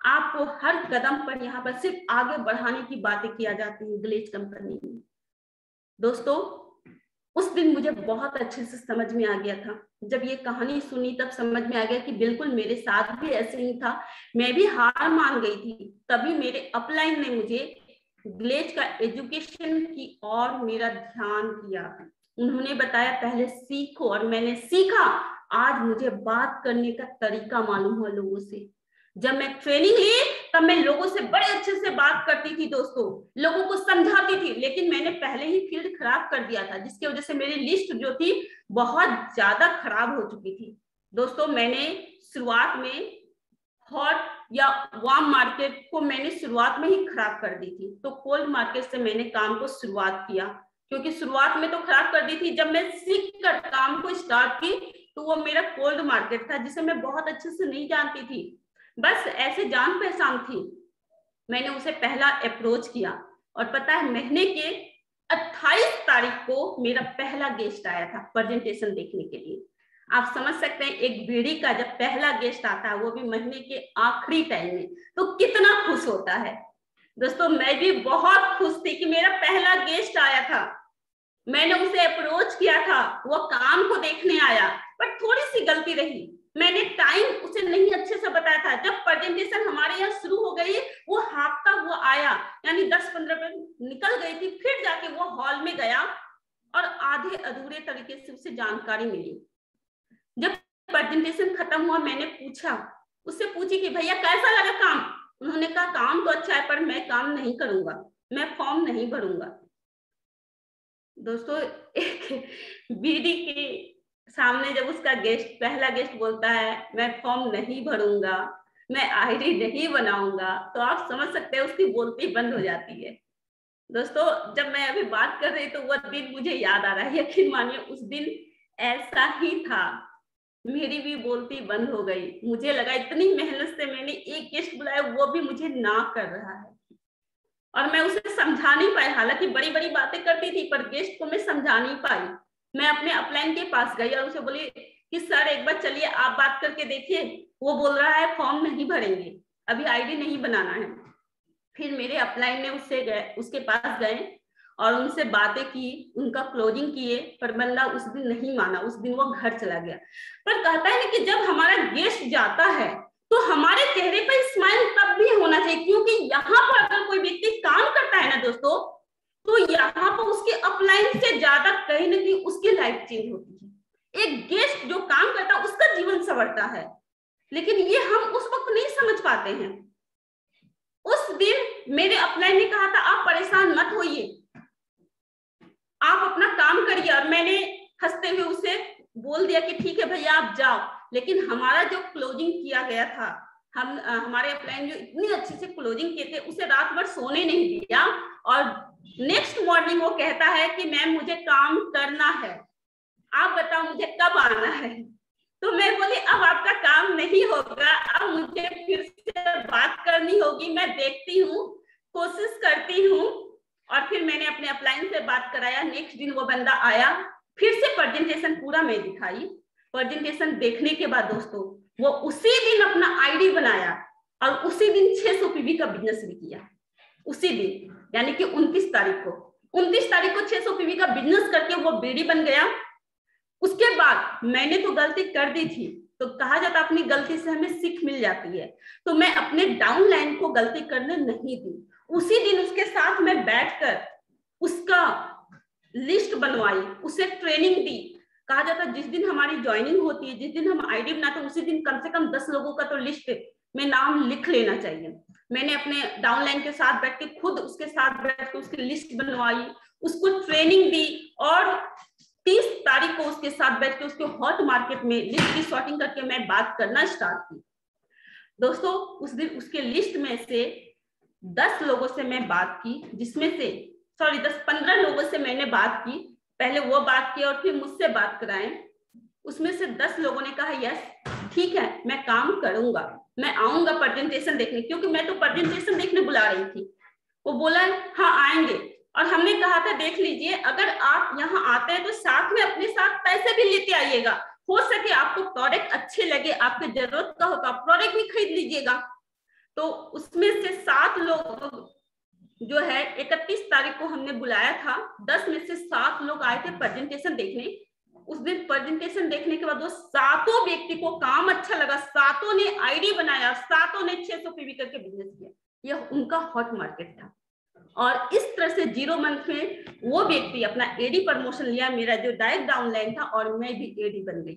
आपको हर कदम पर यहाँ पर सिर्फ आगे बढ़ाने की बातें किया जाती है ग्लेज कंपनी में। दोस्तों उस दिन मुझे बहुत अच्छे से समझ में आ गया था, जब ये कहानी सुनी तब समझ में आ गया कि बिल्कुल मेरे साथ भी ऐसे ही था। मैं भी हार मान गई थी, तभी मेरे अपलाइन ने मुझे ग्लेज का एजुकेशन की और मेरा ध्यान किया। उन्होंने बताया पहले सीखो, और मैंने सीखा। आज मुझे बात करने का तरीका मालूम हुआ लोगों से। जब मैं ट्रेनिंग ली तब मैं लोगों से बड़े अच्छे से बात करती थी दोस्तों, लोगों को समझाती थी, लेकिन मैंने पहले ही फील्ड खराब कर दिया था, जिसकी वजह से मेरी लिस्ट जो थी बहुत ज्यादा खराब हो चुकी थी। दोस्तों मैंने शुरुआत में हॉट या वार्म मार्केट को मैंने शुरुआत में ही खराब कर दी थी, तो कोल्ड मार्केट से मैंने काम को शुरुआत किया, क्योंकि शुरुआत में तो खराब कर दी थी। जब मैं सीख कर काम को स्टार्ट की तो वो मेरा कोल्ड मार्केट था, जिसे मैं बहुत अच्छे से नहीं जानती थी, बस ऐसे जान पहचान थी। मैंने उसे पहला अप्रोच किया, और पता है महीने के 28 तारीख को मेरा पहला गेस्ट आया था प्रेजेंटेशन देखने के लिए। आप समझ सकते हैं एक बीड़ी का जब पहला गेस्ट आता है, वो भी महीने के आखिरी टाइम में, तो कितना खुश होता है। दोस्तों मैं भी बहुत खुश थी कि मेरा पहला गेस्ट आया था। मैंने उसे अप्रोच किया था, वो काम को देखने आया, पर थोड़ी सी गलती रही, मैंने टाइम उसे नहीं अच्छे से बताया था। जब प्रेजेंटेशन हमारे यहाँ शुरू हो गई, वो हाँफता हुआ आया, यानी 10-15 मिनट निकल गई थी, फिर जाके वो हॉल में गया और आधे अधूरे तरीके से उसे जानकारी मिली। जब प्रेजेंटेशन खत्म हुआ, मैंने उससे पूछी कि भैया कैसा लगा काम? उन्होंने कहा काम तो अच्छा है, पर मैं काम नहीं करूंगा, मैं फॉर्म नहीं भरूंगा। दोस्तों एक बीडी के सामने जब उसका पहला गेस्ट बोलता है मैं फॉर्म नहीं भरूंगा, मैं आईडी नहीं बनाऊंगा, तो आप समझ सकते हैं उसकी बोलती बंद हो जाती है। दोस्तों जब मैं अभी बात कर रही तो वह दिन मुझे याद आ रहा है, यकीन मानिए उस दिन ऐसा ही था, मेरी भी बोलती बंद हो गई। मुझे लगा इतनी मेहनत से मैंने एक गेस्ट बुलाया, वो भी मुझे ना कर रहा है, और मैं उसे समझा नहीं पाई। हालांकि बड़ी बड़ी बातें करती थी, पर गेस्ट को मैं समझा नहीं पाई। मैं अपने अपलाइन के पास गई और उसे बोली कि सर एक बार चलिए आप बात करके देखिए, वो बोल रहा है फॉर्म नहीं भरेंगे, अभी आईडी नहीं बनाना है। फिर मेरे अपलाइन ने उसके पास गए और उनसे बातें की, उनका क्लोजिंग किए, पर बंदा उस दिन नहीं माना, उस दिन वो घर चला गया। पर कहता है कि जब हमारा गेस्ट जाता है तो हमारे चेहरे पर स्माइल तब भी होना चाहिए, क्योंकि यहाँ पर अगर कोई व्यक्ति काम करता है ना दोस्तों, तो यहाँ पर उसके अपलाइन से ज्यादा कहीं ना कहीं उसकी लाइफ चेंज होती है। एक गेस्ट जो काम करता है उसका जीवन संवरता है, लेकिन ये हम उस वक्त नहीं समझ पाते हैं। उस दिन मेरे अपलाइन ने कहा था आप परेशान मत होइए, आप अपना काम करिए, और मैंने हंसते हुए उसे बोल दिया कि ठीक है भैया आप जाओ। लेकिन हमारा जो क्लोजिंग किया गया था, हमारे अपलाइन जो इतनी अच्छे से क्लोजिंग किए थे, उसे रात भर सोने नहीं दिया, और नेक्स्ट मॉर्निंग वो कहता है कि मैम मुझे काम करना है, आप बताओ मुझे कब आना है। तो मैं बोली अब आपका काम नहीं होगा, अब मुझे फिर से बात करनी होगी, मैं देखती हूँ, कोशिश करती हूँ। और फिर मैंने अपने अपलाइन से बात कराया। नेक्स्ट दिन वो बंदा आया, फिर से प्रेजेंटेशन पूरा मैं दिखाई। प्रेजेंटेशन देखने के बाद दोस्तों वो उसी दिन अपना आईडी बनाया और उसी दिन 600 पीवी का बिजनेस भी किया। उसी दिन यानी कि 29 तारीख को 600 पीवी का बिजनेस करके वो बीडी बन गया। उसके बाद मैंने तो गलती कर दी थी, तो कहा जाता अपनी गलती से हमें सीख मिल जाती है, तो मैं अपने डाउनलाइन को गलती करने नहीं दी। उसी दिन उसके साथ मैं बैठकर उसका लिस्ट बनवाई, उसे ट्रेनिंग दी। कहा जाता जिस दिन हमारी ज्वाइनिंग होती है, जिस दिन हम आईडी बनाते हैं, उसी दिन कम से कम 10 लोगों का तो लिस्ट में नाम लिख लेना चाहिए। मैंने अपने डाउनलाइन के साथ बैठ के खुद उसके साथ बैठ के उसकी लिस्ट बनवाई, उसको ट्रेनिंग दी, और 30 तारीख को उसके साथ बैठ के उसके हॉट मार्केट में लिस्ट की सॉर्टिंग करके मैं बात करना स्टार्ट की। दोस्तों उस दिन उसके लिस्ट में से 10 लोगों से मैं बात की, जिसमें से 10-15 लोगों से मैंने बात की। पहले वो बात की और फिर मुझसे बात कराएं। उसमें से 10 लोगों ने कहा यस ठीक है मैं काम करूंगा, मैं आऊंगा प्रेजेंटेशन देखने, क्योंकि मैं तो प्रेजेंटेशन देखने बुला रही थी। वो बोला हाँ आएंगे, और हमने कहा था देख लीजिए अगर आप यहाँ आते हैं तो साथ में अपने साथ पैसे भी लेते आइएगा, हो सके आपको प्रोडक्ट अच्छे लगे, आपके जरूरत का हो तो आप प्रोडक्ट भी खरीद लीजिएगा। तो उसमें से 7 लोग जो है 31 तारीख को हमने बुलाया था, 10 में से 7 लोग आए थे प्रेजेंटेशन देखने। उस दिन प्रेजेंटेशन देखने के बाद वो 7 व्यक्ति को काम अच्छा लगा, 7 ने आईडी बनाया, 7 ने 600 पीवी करके बिजनेस किया। यह उनका हॉट मार्केट था। और इस तरह से 0 मंथ में वो व्यक्ति अपना एडी प्रमोशन लिया, मेरा जो डायरेक्ट डाउनलाइन था, और मैं भी एडी बन गई।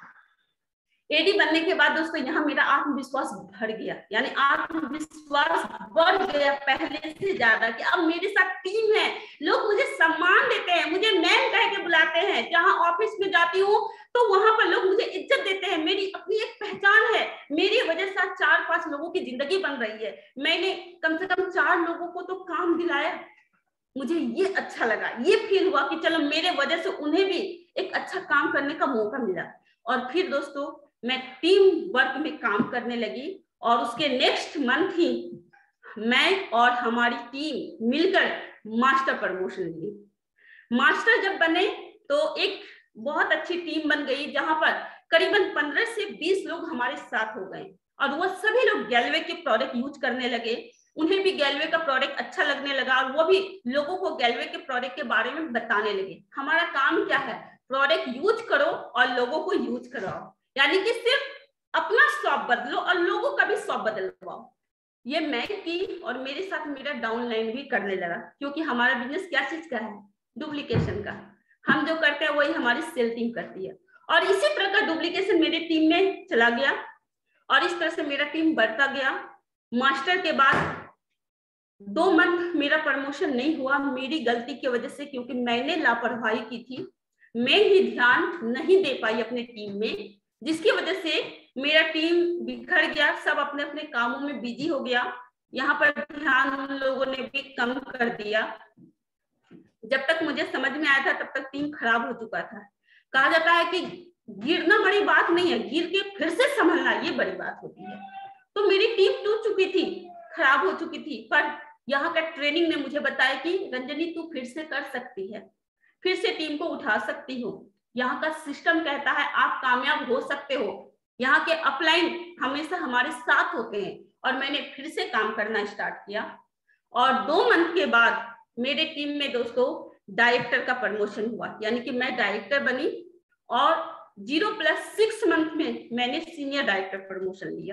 एडी बनने के बाद दोस्तों यहाँ मेरा आत्मविश्वास बढ़ गया, यानी आत्मविश्वास बढ़ गया पहले से ज्यादा, कि अब मेरे साथ टीम है, लोग मुझे सम्मान देते हैं, मुझे मैम कह के बुलाते हैं। जहां ऑफिस में जाती हूँ तो वहां पर लोग मुझे इज्जत देते हैं, मेरी अपनी एक पहचान है, मेरी वजह से 4-5 लोगों की जिंदगी बन रही है। मैंने कम से कम 4 लोगों को तो काम दिलाया। मुझे ये अच्छा लगा, ये फील हुआ कि चलो मेरे वजह से उन्हें भी एक अच्छा काम करने का मौका मिला। और फिर दोस्तों मैं टीम वर्क में काम करने लगी, और उसके नेक्स्ट मंथ ही मैं और हमारी टीम मिलकर मास्टर प्रमोशन ली। मास्टर जब बने तो एक बहुत अच्छी टीम बन गई, जहां पर करीबन 15 से 20 लोग हमारे साथ हो गए, और वो सभी लोग गैलवे के प्रोडक्ट यूज करने लगे। उन्हें भी गैलवे का प्रोडक्ट अच्छा लगने लगा, और वो भी लोगों को गैलवे के प्रोडक्ट के बारे में बताने लगे। हमारा काम क्या है, प्रोडक्ट यूज करो और लोगों को यूज कराओ, यानी कि सिर्फ अपना शॉप बदलो और लोगों का भी शॉप बदलवाओ। ये मैं की, और मेरे साथ मेरा डाउनलाइन भी करने लगा, क्योंकि हमारा बिजनेस क्या चीज का है, डुप्लीकेशन का। हम जो करते हैं वही हमारी सेल टीम करती है, और इसी प्रकार डुप्लीकेशन मेरी टीम में चला गया, और इस तरह से मेरा टीम बढ़ता गया। मास्टर के बाद 2 मंथ मेरा प्रमोशन नहीं हुआ, मेरी गलती की वजह से, क्योंकि मैंने लापरवाही की थी। मैं ही ध्यान नहीं दे पाई अपने टीम में, जिसकी वजह से मेरा टीम बिखर गया, सब अपने अपने कामों में बिजी हो गया। यहाँ पर ध्यान उन लोगों ने भी कम कर दिया। जब तक मुझे समझ में आया था तब तक टीम खराब हो चुका था। कहा जाता है कि गिरना बड़ी बात नहीं है, गिर के फिर से संभलना ये बड़ी बात होती है। तो मेरी टीम टूट चुकी थी, खराब हो चुकी थी, पर यहाँ का ट्रेनिंग ने मुझे बताया कि रंजनी तू फिर से कर सकती है, फिर से टीम को उठा सकती हो। यहाँ का सिस्टम कहता है आप कामयाब हो सकते हो। यहाँ के अपलाइन हमेशा हमारे साथ होते हैं, और मैंने फिर से काम करना स्टार्ट किया। और 2 मंथ के बाद मेरे टीम में दोस्तों डायरेक्टर का प्रमोशन हुआ, यानी कि मैं डायरेक्टर बनी, और 0+6 मंथ में मैंने सीनियर डायरेक्टर प्रमोशन लिया।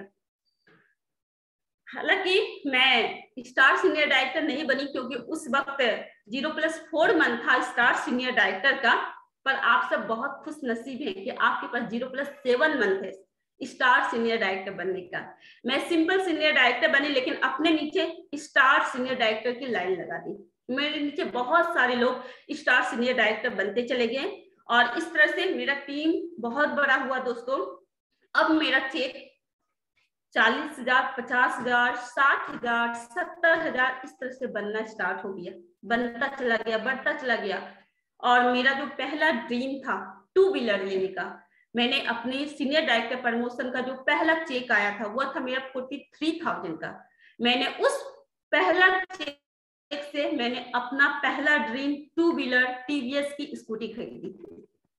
हालांकि मैं स्टार सीनियर डायरेक्टर नहीं बनी, क्योंकि उस वक्त 0+4 मंथ था स्टार सीनियर डायरेक्टर का, पर आप सब बहुत खुश नसीब हैं कि आपके पास 0+7 मंथ है स्टार सीनियर डायरेक्टर बनने का। मैं सिंपल सीनियर डायरेक्टर बनी, लेकिन अपने नीचे स्टार सीनियर डायरेक्टर की लाइन लगा दी। मेरे नीचे बहुत सारे लोग स्टार सीनियर डायरेक्टर बनते चले गए, और इस तरह से मेरा टीम बहुत बड़ा हुआ दोस्तों। अब मेरा चेक 40,000, 50,000, 60,000, 70,000 इस तरह से बनना स्टार्ट हो गया, बनता चला गया, बढ़ता चला गया। और मेरा जो पहला ड्रीम था 2 व्हीलर लेने का, मैंने अपने सीनियर डायरेक्टर प्रमोशन का जो पहला चेक आया था वो था मेरा 43,000 का। मैंने उस पहला चेक से मैंने अपना पहला ड्रीम 2 व्हीलर टीवीएस की स्कूटी खरीदी थी।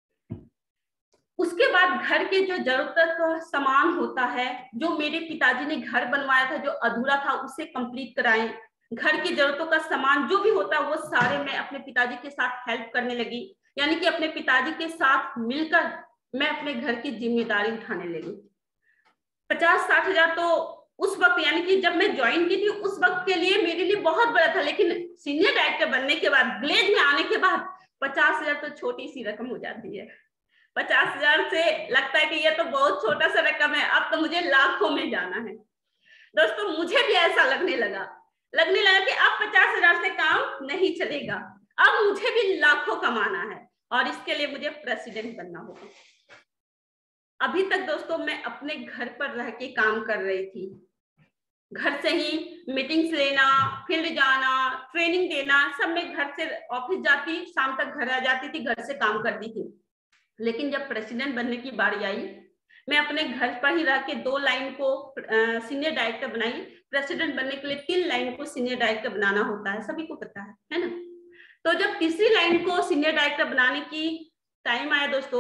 उसके बाद घर के जो जरूरत का सामान होता है, जो मेरे पिताजी ने घर बनवाया था जो अधूरा था उसे कंप्लीट कराएं। घर की जरूरतों का सामान जो भी होता है वो सारे मैं अपने पिताजी के साथ हेल्प करने लगी, यानी कि अपने पिताजी के साथ मिलकर मैं अपने घर की जिम्मेदारी उठाने लगी। 50-60 हजार तो उस वक्त, यानी कि जब मैं ज्वाइन की थी उस वक्त के लिए मेरे लिए बहुत बड़ा था, लेकिन सीनियर डायरेक्टर बनने के बाद, ग्लेज में आने के बाद 50 हजार तो छोटी सी रकम हो जाती है। 50 हजार से लगता है कि ये तो बहुत छोटा सा रकम है, अब तो मुझे लाखों में जाना है। दोस्तों मुझे भी ऐसा लगने लगा कि अब 50 हजार से काम नहीं चलेगा, अब मुझे भी लाखों कमाना है, और इसके लिए मुझे प्रेसिडेंट बनना होगा। अभी तक दोस्तों मैं अपने घर पर रह के काम कर रही थी, घर से ही मीटिंग्स लेना, फील्ड जाना, ट्रेनिंग देना, सब मैं घर से ऑफिस जाती, शाम तक घर आ जाती थी, घर से काम करती थी। लेकिन जब प्रेसिडेंट बनने की बारी आई, मैं अपने घर पर ही रह के 2 लाइन को सीनियर डायरेक्टर बनाई। प्रेसिडेंट बनने के लिए 3 लाइन को सीनियर डायरेक्टर बनाना होता है, सभी को पता है ना। तो जब तीसरी लाइन को सीनियर डायरेक्टर बनाने की टाइम आया दोस्तों,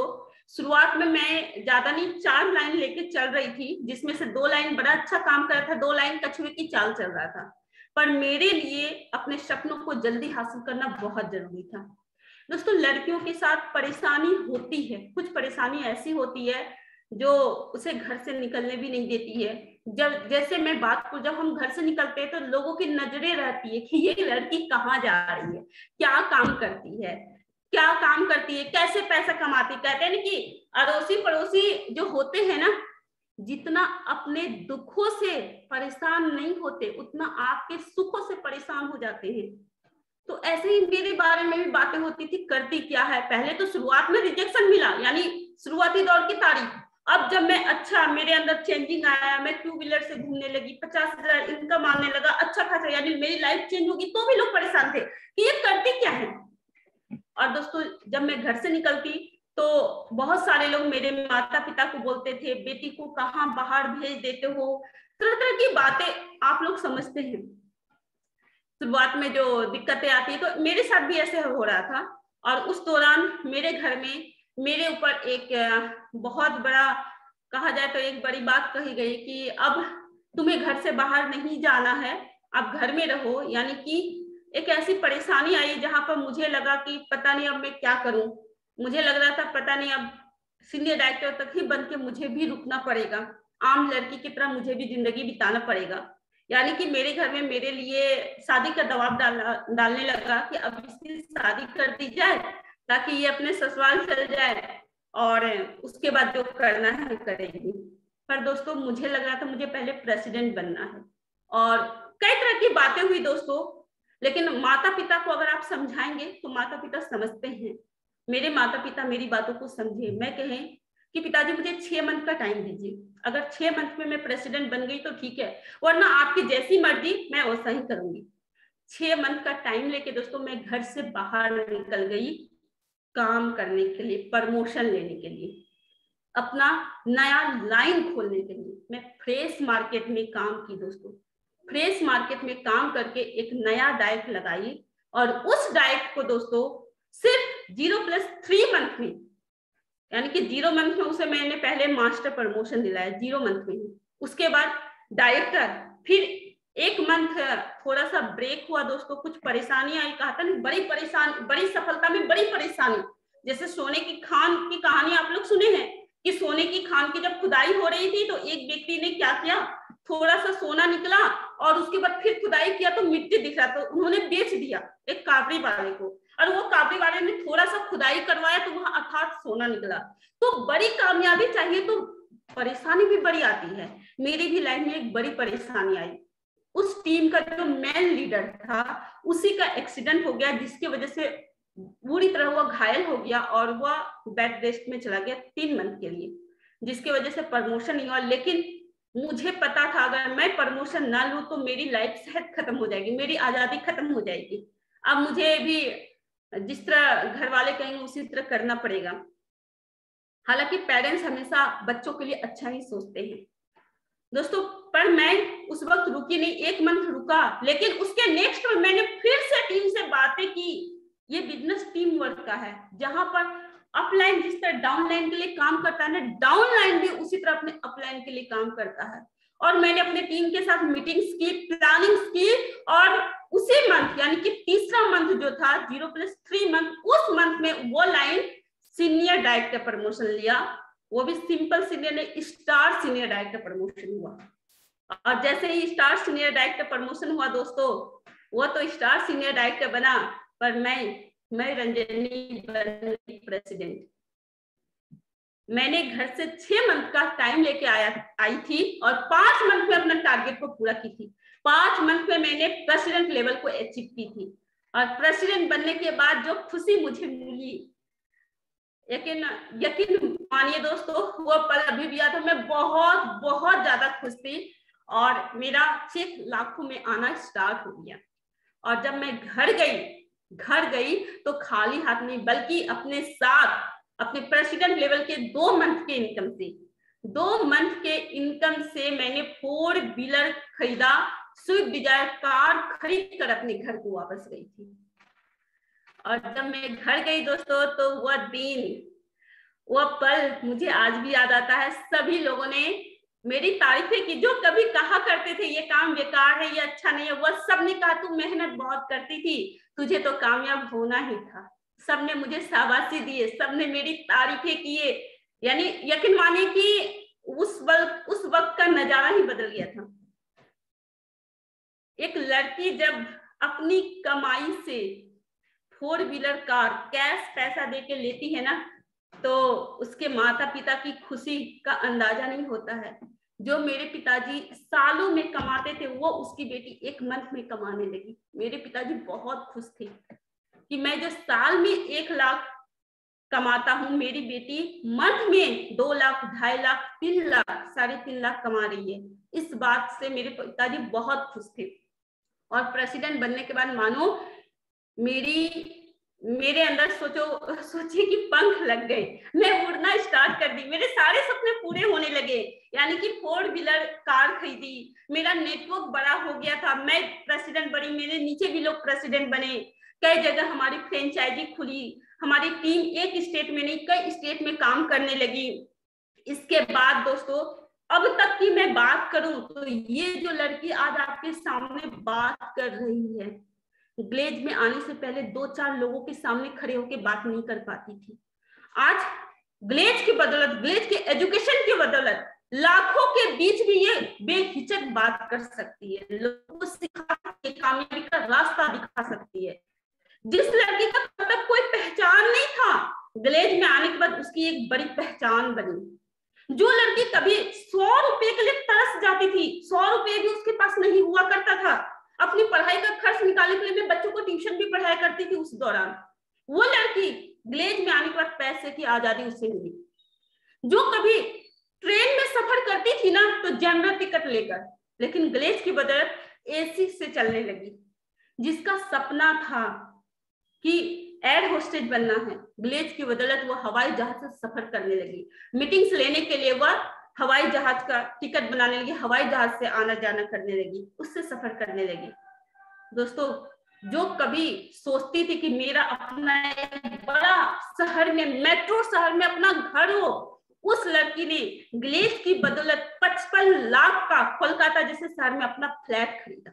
शुरुआत में मैं ज्यादा नहीं 4 लाइन लेके चल रही थी, जिसमें से 2 लाइन बड़ा अच्छा काम कर रहा था, 2 लाइन कछुए की चाल चल रहा था। पर मेरे लिए अपने सपनों को जल्दी हासिल करना बहुत जरूरी था। दोस्तों, लड़कियों के साथ परेशानी होती है, कुछ परेशानी ऐसी होती है जो उसे घर से निकलने भी नहीं देती है। जब जैसे मैं बात करूं, जब हम घर से निकलते हैं तो लोगों की नजरें रहती है कि ये लड़की कहाँ जा रही है, क्या काम करती है, क्या काम करती है, कैसे पैसा कमाती। कहते हैं ना कि अड़ोसी पड़ोसी जो होते हैं ना, जितना अपने दुखों से परेशान नहीं होते, उतना आपके सुखों से परेशान हो जाते हैं। तो ऐसे ही मेरे बारे में भी बातें होती थी, करती क्या है। पहले तो शुरुआत में रिजेक्शन मिला, यानी शुरुआती दौर की तारीफ। अब जब मैं अच्छा, मेरे अंदर चेंजिंग आया, मैं 2 व्हीलर से घूमने लगी, 50,000 इनकम आने लगा, अच्छा खासा, यानी मेरी लाइफ चेंज होगी, तो भी लोग परेशान थे कि ये करती क्या है। और दोस्तों, जब मैं घर से निकलती तो बहुत सारे लोग मेरे माता पिता को बोलते थे, बेटी को कहाँ बाहर भेज देते हो, तरह तरह की बातें आप लोग समझते हैं। शुरुआत में जो दिक्कतें आती है, तो मेरे साथ भी ऐसे हो रहा था। और उस दौरान मेरे घर में मेरे ऊपर एक बहुत बड़ा, कहा जाए तो एक बड़ी बात कही गई कि अब तुम्हें घर से बाहर नहीं जाना है, अब घर में रहो। यानी कि एक ऐसी परेशानी आई जहां पर मुझे लगा कि पता नहीं अब मैं क्या करूं। मुझे लग रहा था पता नहीं अब सीनियर डायरेक्टर तक ही बन के मुझे भी रुकना पड़ेगा, आम लड़की की तरह मुझे भी जिंदगी बिताना पड़ेगा। यानी कि मेरे घर में मेरे लिए शादी का दबाव डालने लगा कि अब इसकी शादी कर दी जाए ताकि ये अपने ससुराल चल जाए और उसके बाद जो करना है करेगी। पर दोस्तों, मुझे लग रहा था मुझे पहले प्रेसिडेंट बनना है, और कई तरह की बातें हुई दोस्तों। लेकिन माता पिता को अगर आप समझाएंगे तो माता पिता समझते हैं। मेरे माता पिता मेरी बातों को समझे। मैं कहें कि पिताजी मुझे 6 मंथ का टाइम दीजिए, अगर 6 मंथ में मैं प्रेसिडेंट बन गई तो ठीक है, वरना आपकी जैसी मर्जी, मैं वैसा ही करूंगी। 6 मंथ का टाइम लेके दोस्तों मैं घर से बाहर निकल गई काम करने के लिए, प्रमोशन लेने के लिए, अपना नया लाइन खोलने के लिए। मैं फ्रेश मार्केट में काम की दोस्तों। फ्रेश मार्केट में काम करके एक नया डाइट लगाई, और उस डाइट को दोस्तों सिर्फ 0+3 मंथ में, यानी कि 0 मंथ में उसे मैंने पहले मास्टर प्रमोशन दिलाया 0 मंथ में। उसके बाद डायरेक्टर, फिर 1 मंथ थोड़ा सा ब्रेक हुआ दोस्तों, कुछ परेशानी आई। कहा था ना, बड़ी सफलता में बड़ी परेशानी। जैसे सोने की खान की कहानी आप लोग सुने हैं कि सोने की खान की जब खुदाई हो रही थी तो एक व्यक्ति ने क्या किया, थोड़ा सा सोना निकला और उसके बाद फिर खुदाई किया तो मिट्टी दिख रहा, तो उन्होंने बेच दिया एक काबरी वाले को, और वो काबरी वाले ने थोड़ा सा खुदाई करवाया तो वहां अर्थात सोना निकला। तो बड़ी कामयाबी चाहिए तो परेशानी भी बड़ी आती है। मेरी भी लाइफ में एक बड़ी परेशानी आई। उस टीम का जो मेन लीडर था उसी का एक्सीडेंट हो गया, जिसकी वजह से बुरी तरह वो घायल हो गया और वह बेड रेस्ट में चला गया 3 मंथ के लिए, जिसकी वजह से प्रमोशन नहीं हुआ। लेकिन मुझे पता था अगर मैं प्रमोशन ना लूं तो मेरी लाइफ शायद खत्म हो जाएगी, मेरी आजादी खत्म हो जाएगी। अब मुझे भी जिस तरह घर वाले कहेंगे उसी तरह करना पड़ेगा। हालांकि पेरेंट्स हमेशा बच्चों के लिए अच्छा ही सोचते हैं दोस्तों। पर मैं उस वक्त रुकी नहीं, 1 मंथ रुका, लेकिन उसके नेक्स्ट में मैंने फिर से टीम से बातें की। ये बिजनेस टीम वर्क का है, जहां पर अपलाइन जिस तरह डाउनलाइन के लिए काम करता है ना, डाउनलाइन भी उसी तरह अपने अपलाइन के लिए काम करता है। और मैंने अपने टीम के साथ मीटिंग्स की, प्लानिंग्स की, और उसी मंथ यानी कि तीसरा मंथ जो था 0+3 मंथ, उस मंथ में वो लाइन सीनियर डायरेक्टर प्रमोशन लिया। वो भी सिंपल सीनियर ने, स्टार सीनियर डायरेक्टर प्रमोशन हुआ। और जैसे ही स्टार सीनियर डायरेक्टर प्रमोशन हुआ दोस्तों, वो तो स्टार सीनियर डायरेक्टर बना, पर मैं रंजनी बनी प्रेसिडेंट। मैंने घर से 6 मंथ का टाइम लेके आई थी और 5 मंथ में अपना टारगेट को पूरा की थी। 5 मंथ में मैंने प्रेसिडेंट लेवल को अचीव की थी। और प्रेसिडेंट बनने के बाद जो खुशी मुझे मिली, यकीन मानिए दोस्तों, वो पल अभी भी याद है। मैं बहुत बहुत ज्यादा खुश थी और मेरा चेक लाखों में आना स्टार्ट हो गया। और जब मैं घर गई तो खाली हाथ नहीं, बल्कि अपने साथ अपने प्रेसिडेंट लेवल के 2 मंथ के इनकम से, 2 मंथ के इनकम से मैंने 4 व्हीलर खरीदा, स्विफ्ट डिजायर कार खरीद कर अपने घर को वापस गई थी। और जब मैं घर गई दोस्तों तो वह दिन वो पल मुझे आज भी याद आता है। सभी लोगों ने मेरी तारीफें की, जो कभी कहा करते थे ये काम बेकार है, ये अच्छा नहीं है, वह सब ने कहा तू मेहनत बहुत करती थी, तुझे तो कामयाब होना ही था। सबने मुझे शाबाशी दिए, सबने मेरी तारीफें किए। यानी यकीन मानिए कि उस वक्त का नजारा ही बदल गया था। एक लड़की जब अपनी कमाई से 4 व्हीलर कार कैश पैसा देके लेती है ना, तो उसके माता पिता की खुशी का अंदाजा नहीं होता है। जो मेरे पिताजी सालों में कमाते थे, वो उसकी बेटी 1 मंथ में कमाने लगी। मेरे पिताजी बहुत खुश थे कि मैं जो साल में 1 लाख कमाता हूं, मेरी बेटी मंथ में 2 लाख, 2.5 लाख, 3 लाख, 3.5 लाख कमा रही है। इस बात से मेरे पिताजी बहुत खुश थे। और प्रेसिडेंट बनने के बाद मानो मेरे अंदर सोचिए कि पंख लग गए, मैं उड़ना स्टार्ट कर दी, मेरे सारे सपने पूरे होने लगे। यानी कि 4 व्हीलर कार खरीदी, मेरा नेटवर्क बड़ा हो गया था, मैं प्रेसिडेंट बनी, मेरे नीचे भी लोग प्रेसिडेंट बने, कई जगह हमारी फ्रेंचाइजी खुली, हमारी टीम एक स्टेट में नहीं कई स्टेट में काम करने लगी। इसके बाद दोस्तों अब तक की मैं बात करूं तो ये जो लड़की आज आपके सामने बात कर रही है, ग्लेज में आने से पहले 2-4 लोगों के सामने खड़े होकर बात नहीं कर पाती थी। आज ग्लेज की बदौलत, ग्लेज के एजुकेशन की बदौलत लाखों के बीच भी ये बेहिचक बात कर सकती है, लोगों को सिखा के कामयाबी का रास्ता दिखा सकती है। जिस लड़की का मतलब कोई पहचान नहीं था, ग्लेज में आने के बाद उसकी एक बड़ी पहचान बनी। जो लड़की कभी 100 रुपए के लिए तरस जाती थी, 100 रुपए भी उसके पास नहीं हुआ करता था, अपनी पढ़ाई का खर्च निकालने के लिए मैं बच्चों को ट्यूशन भी पढ़ाया करती थी उस दौरान, वो लड़की ग्लेज में आने के बाद पैसे की आजादी उसे मिली। जो कभी ट्रेन में सफर करती थी ना तो जनरल टिकट लेकर, लेकिन ग्लेज की बदौलत एसी से चलने लगी। जिसका सपना था कि एयर होस्टेज बनना है, ग्लेज की बदौलत वो हवाई जहाज से सफर करने लगी। मीटिंग्स लेने के लिए वह हवाई जहाज का टिकट बनाने लगी, हवाई जहाज से आना जाना करने लगी, उससे सफर करने लगी। दोस्तों जो कभी सोचती थी कि मेरा अपना एक बड़ा शहर में, मेट्रो शहर में अपना घर हो, उस लड़की ने ग्लेज की बदौलत 55 लाख का कोलकाता जैसे शहर में अपना फ्लैट खरीदा।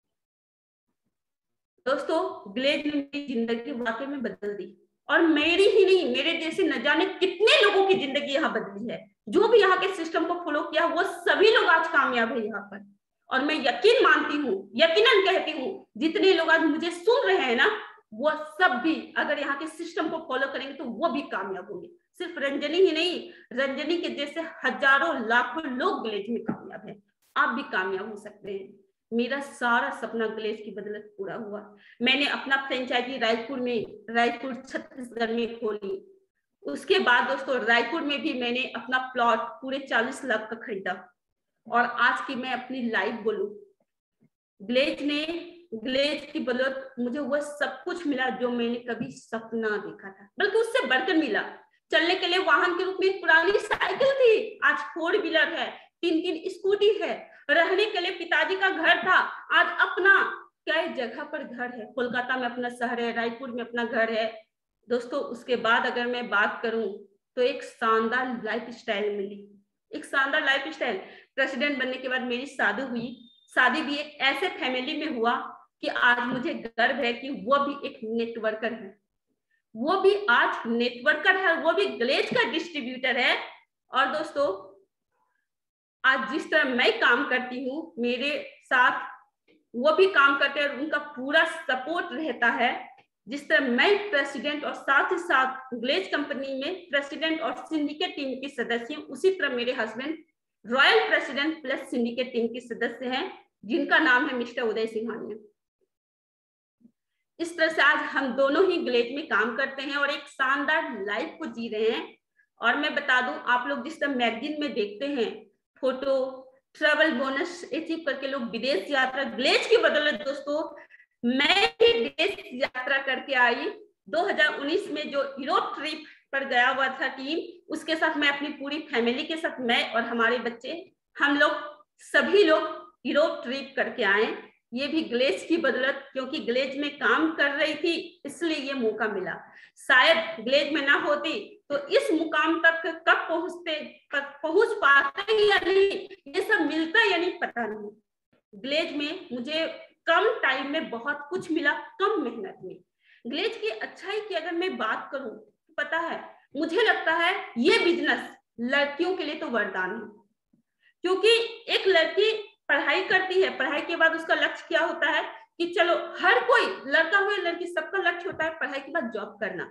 दोस्तों ग्लेज ने मेरी जिंदगी वाकई में बदल दी, और मेरी ही नहीं, मेरे जैसे न जाने कितने लोगों की जिंदगी यहाँ बदली है। जो भी यहाँ के सिस्टम को फॉलो किया वो सभी लोग आज कामयाब है यहाँ पर। और मैं यकीन मानती हूँ, यकीनन कहती हूँ, जितने लोग आज मुझे सुन रहे हैं ना, वो सब भी अगर यहाँ के सिस्टम को फॉलो करेंगे तो वो भी कामयाब होंगे। सिर्फ रंजनी ही नहीं, रंजनी के जैसे हजारों लाखों लोग ग्लेज में कामयाब है। आप भी कामयाब हो सकते हैं। मेरा सारा सपना ग्लेज की बदौलत पूरा हुआ। मैंने अपना फ्रेंचाइजी रायपुर छत्तीसगढ़ में खोली। उसके बाद दोस्तों रायपुर में भी मैंने अपना प्लॉट पूरे 40 लाख का खरीदा। और आज की मैं अपनी लाइफ बोलूं, ग्लेज की बदौलत मुझे वह सब कुछ मिला जो मैंने कभी सपना देखा था, बल्कि उससे बढ़कर मिला। चलने के लिए वाहन के रूप में एक पुरानी साइकिल थी, आज 4 व्हीलर है, 3 स्कूटी है। रहने के लिए पिताजी का घर था, आज अपना कई जगह पर घर है। कोलकाता में अपना शहर है, रायपुर में अपना घर है। दोस्तों उसके बाद अगर मैं बात करूं तो एक शानदार लाइफ स्टाइल मिली, एक शानदार लाइफ स्टाइल। प्रेसिडेंट बनने के बाद मेरी शादी हुई। शादी भी एक ऐसे फैमिली में हुआ कि आज मुझे गर्व है कि वो भी एक नेटवर्कर है, वो भी आज नेटवर्कर है, वो भी ग्लेज का डिस्ट्रीब्यूटर है। और दोस्तों आज जिस तरह मैं काम करती हूँ, मेरे साथ वो भी काम करते हैं और उनका पूरा सपोर्ट रहता है। जिस तरह मैं प्रेसिडेंट और साथ ही साथ ग्लेज कंपनी में प्रेसिडेंट और सिंडिकेट टीम की सदस्य हूँ, उसी तरह मेरे husband royal president plus syndicate team के सदस्य हैं, जिनका नाम है मिस्टर उदय सिंघानिया। इस तरह से आज हम दोनों ही ग्लेज में काम करते हैं और एक शानदार लाइफ को जी रहे हैं। और मैं बता दूं, आप लोग जिस तरह मैगजीन में देखते हैं फोटो, ट्रैवल बोनस अचीव करके लोग विदेश यात्रा, ग्लेज की बदौलत दोस्तों मैं भी विदेश यात्रा करके आई। 2019 में जो यूरोप ट्रिप पर गया हुआ था टीम, उसके साथ मैं अपनी पूरी फैमिली के साथ, मैं और हमारे बच्चे, हम लोग सभी लोग यूरोप ट्रिप करके आए। ये भी ग्लेज की बदौलत, क्योंकि ग्लेज में काम कर रही थी इसलिए ये मौका मिला। शायद ग्लेज में ना होती तो इस मुकाम तक कब पहुंच पाते या नहीं, ये सब मिलता या नहीं पता नहीं। ग्लेज में मुझे कम टाइम में बहुत कुछ मिला, कम मेहनत में। ग्लेज की अच्छाई की अगर मैं बात करूं, पता है मुझे लगता है ये बिजनेस लड़कियों के लिए तो वरदान है, क्योंकि एक लड़की पढ़ाई करती है, पढ़ाई के बाद उसका लक्ष्य क्या होता है कि चलो, हर कोई लड़का हो या लड़की सबका लक्ष्य होता है पढ़ाई के बाद जॉब करना,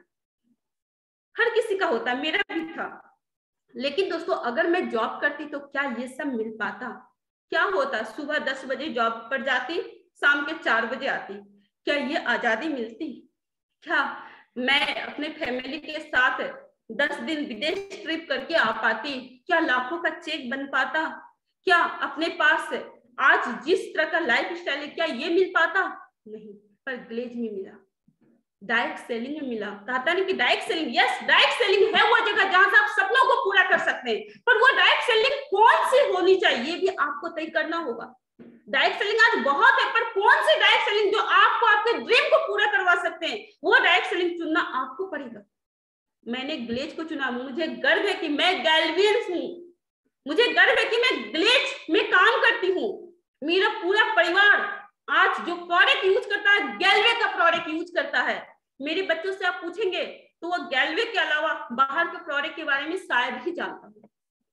हर किसी का होता है, मेरा भी था। लेकिन दोस्तों अगर मैं जॉब करती तो क्या ये सब मिल पाता? क्या होता? सुबह 10 बजे जॉब पर जाती, शाम के 4 बजे आती, क्या ये आजादी मिलती? क्या मैं अपने फैमिली के साथ 10 दिन विदेश ट्रिप करके आ पाती? क्या लाखों का चेक बन पाता? क्या अपने पास आज जिस तरह का लाइफ स्टाइल है क्या ये मिल पाता? नहीं, पर ग्लेज में मिला, डायरेक्ट सेलिंग में मिला। कहता नहीं कि direct selling, yes direct selling है वो जगह जहां से आप सपनों को पूरा कर सकते हैं, पर वो डायरेक्ट सेलिंग कौन सी होनी चाहिए ये भी आपको तय करना होगा। डायरेक्ट सेलिंग आज बहुत है, पर कौन सी डायरेक्ट सेलिंग जो आपको आपके ड्रीम को पूरा करवा सकते हैं, वो डायरेक्ट सेलिंग चुनना आपको पड़ेगा। मैंने ग्लेज को चुना। मुझे गर्व है कि मैं गैल्वियंस हूँ, मुझे गर्व है कि मैं ग्लेज में काम करती हूँ। मेरा पूरा परिवार आज जो प्रोडक्ट यूज करता है गैल्वे का प्रोडक्ट यूज करता है। मेरे बच्चों से आप पूछेंगे तो वो गैल्वे के अलावा बाहर के प्रोडक्ट के बारे में शायद ही जानता है।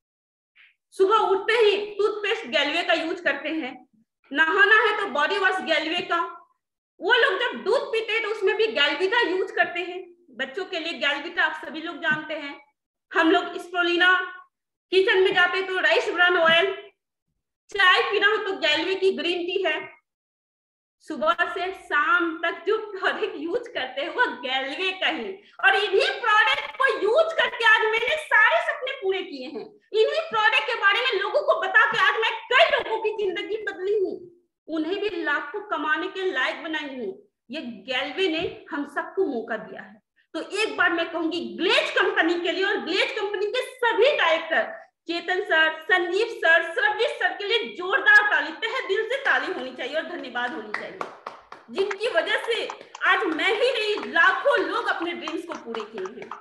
सुबह उठते ही टूथपेस्ट गैल्वे का यूज करते हैं, नहाना है तो बॉडी वॉश गैल्वे का, वो लोग जब दूध पीते हैं तो उसमें भी गैल्विटा यूज करते हैं। बच्चों के लिए गैल्विटा आप सभी लोग जानते हैं। हम लोग स्प्रोलिना, किचन में जाते तो राइस ब्रान ऑयल, चाय पीना हो तो गैल्वे की ग्रीन टी है। सुबह से शाम तक जो प्रोडक्ट यूज करते हैं वो गैल्वे का ही, और इन्हीं प्रोडक्ट को यूज करके आज मैंने सारे सपने पूरे किए हैं। इन्हीं प्रोडक्ट के बारे में लोगों को बता के आज मैं कई लोगों की जिंदगी बदली हूँ, उन्हें भी लाखों कमाने के लायक बनाई हूँ। ये गैल्वे ने हम सबको मौका दिया है। तो एक बार मैं कहूंगी ग्लेज कंपनी के लिए और ग्लेज कंपनी के सभी director, Chetan sir, Sandeep sir, Sarabjit sir के लिए जोरदार ताली, तहे दिल से ताली होनी चाहिए और धन्यवाद होनी चाहिए, जिनकी वजह से आज मैं ही नहीं लाखों लोग अपने ड्रीम्स को पूरे किए हैं।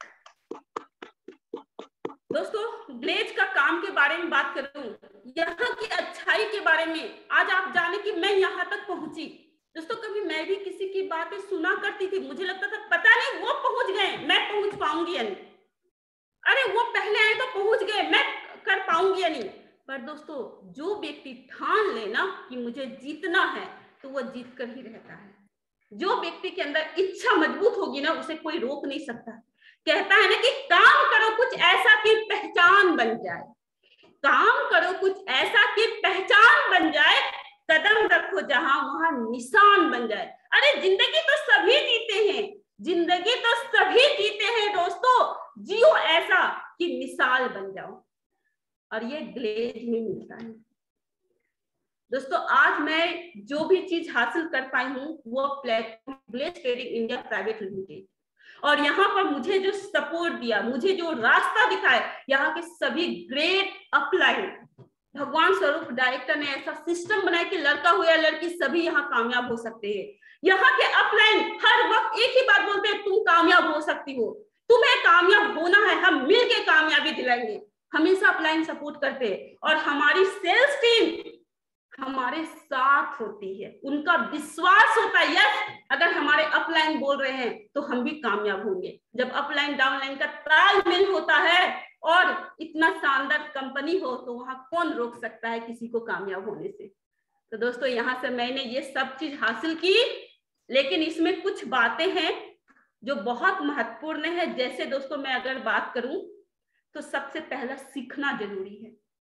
दोस्तों ग्लेज का काम के बारे में बात करूं, यहाँ की अच्छाई के बारे में आज आप जाने कि मैं यहाँ तक पहुंची। दोस्तों कभी मैं भी किसी की बातें सुना करती थी, मुझे लगता था पता नहीं वो पहुंच गए मैं पहुंच पाऊंगी या नहीं, अरे वो पहले आए तो पहुंच गए मैं कर पाऊंगी या नहीं। पर दोस्तों जो व्यक्ति ठान लेना कि मुझे जीतना है तो वो जीत कर ही रहता है। जो व्यक्ति के अंदर इच्छा मजबूत होगी ना उसे कोई रोक नहीं सकता। कहता है ना कि काम करो कुछ ऐसा कि पहचान बन जाए, काम करो कुछ ऐसा कि पहचान बन जाए, कदम रखो जहां वहां निशान बन जाए। अरे जिंदगी तो सभी जीते हैं, जिंदगी तो सभी जीते हैं दोस्तों, जियो ऐसा कि मिसाल बन जाओ, और ये ग्लेज में मिलता है। दोस्तों आज मैं जो भी चीज हासिल कर पाई हूँ वो platform Glaze trading India private limited, और यहाँ पर मुझे जो सपोर्ट दिया, मुझे जो रास्ता दिखाया, यहाँ के सभी ग्रेट अपलाइन भगवान स्वरूप डायरेक्टर ने ऐसा सिस्टम बनाया कि लड़का हो या लड़की सभी यहाँ कामयाब हो सकते हैं। यहाँ के अपलाइन हर वक्त एक ही बात बोलते हैं, तुम कामयाब हो सकती हो, तुम्हें कामयाब होना है, हम मिलके कामयाबी दिलाएंगे। हमेशा अपलाइन सपोर्ट करते हैं और हमारी सेल्स टीम हमारे साथ होती है, उनका विश्वास होता है यस अगर हमारे अपलाइन बोल रहे हैं तो हम भी कामयाब होंगे। जब अपलाइन डाउनलाइन का तालमेल होता है और इतना शानदार कंपनी हो तो वहां कौन रोक सकता है किसी को कामयाब होने से। तो दोस्तों यहाँ से मैंने ये सब चीज हासिल की, लेकिन इसमें कुछ बातें हैं जो बहुत महत्वपूर्ण है। जैसे दोस्तों मैं अगर बात करूं तो सबसे पहला सीखना जरूरी है।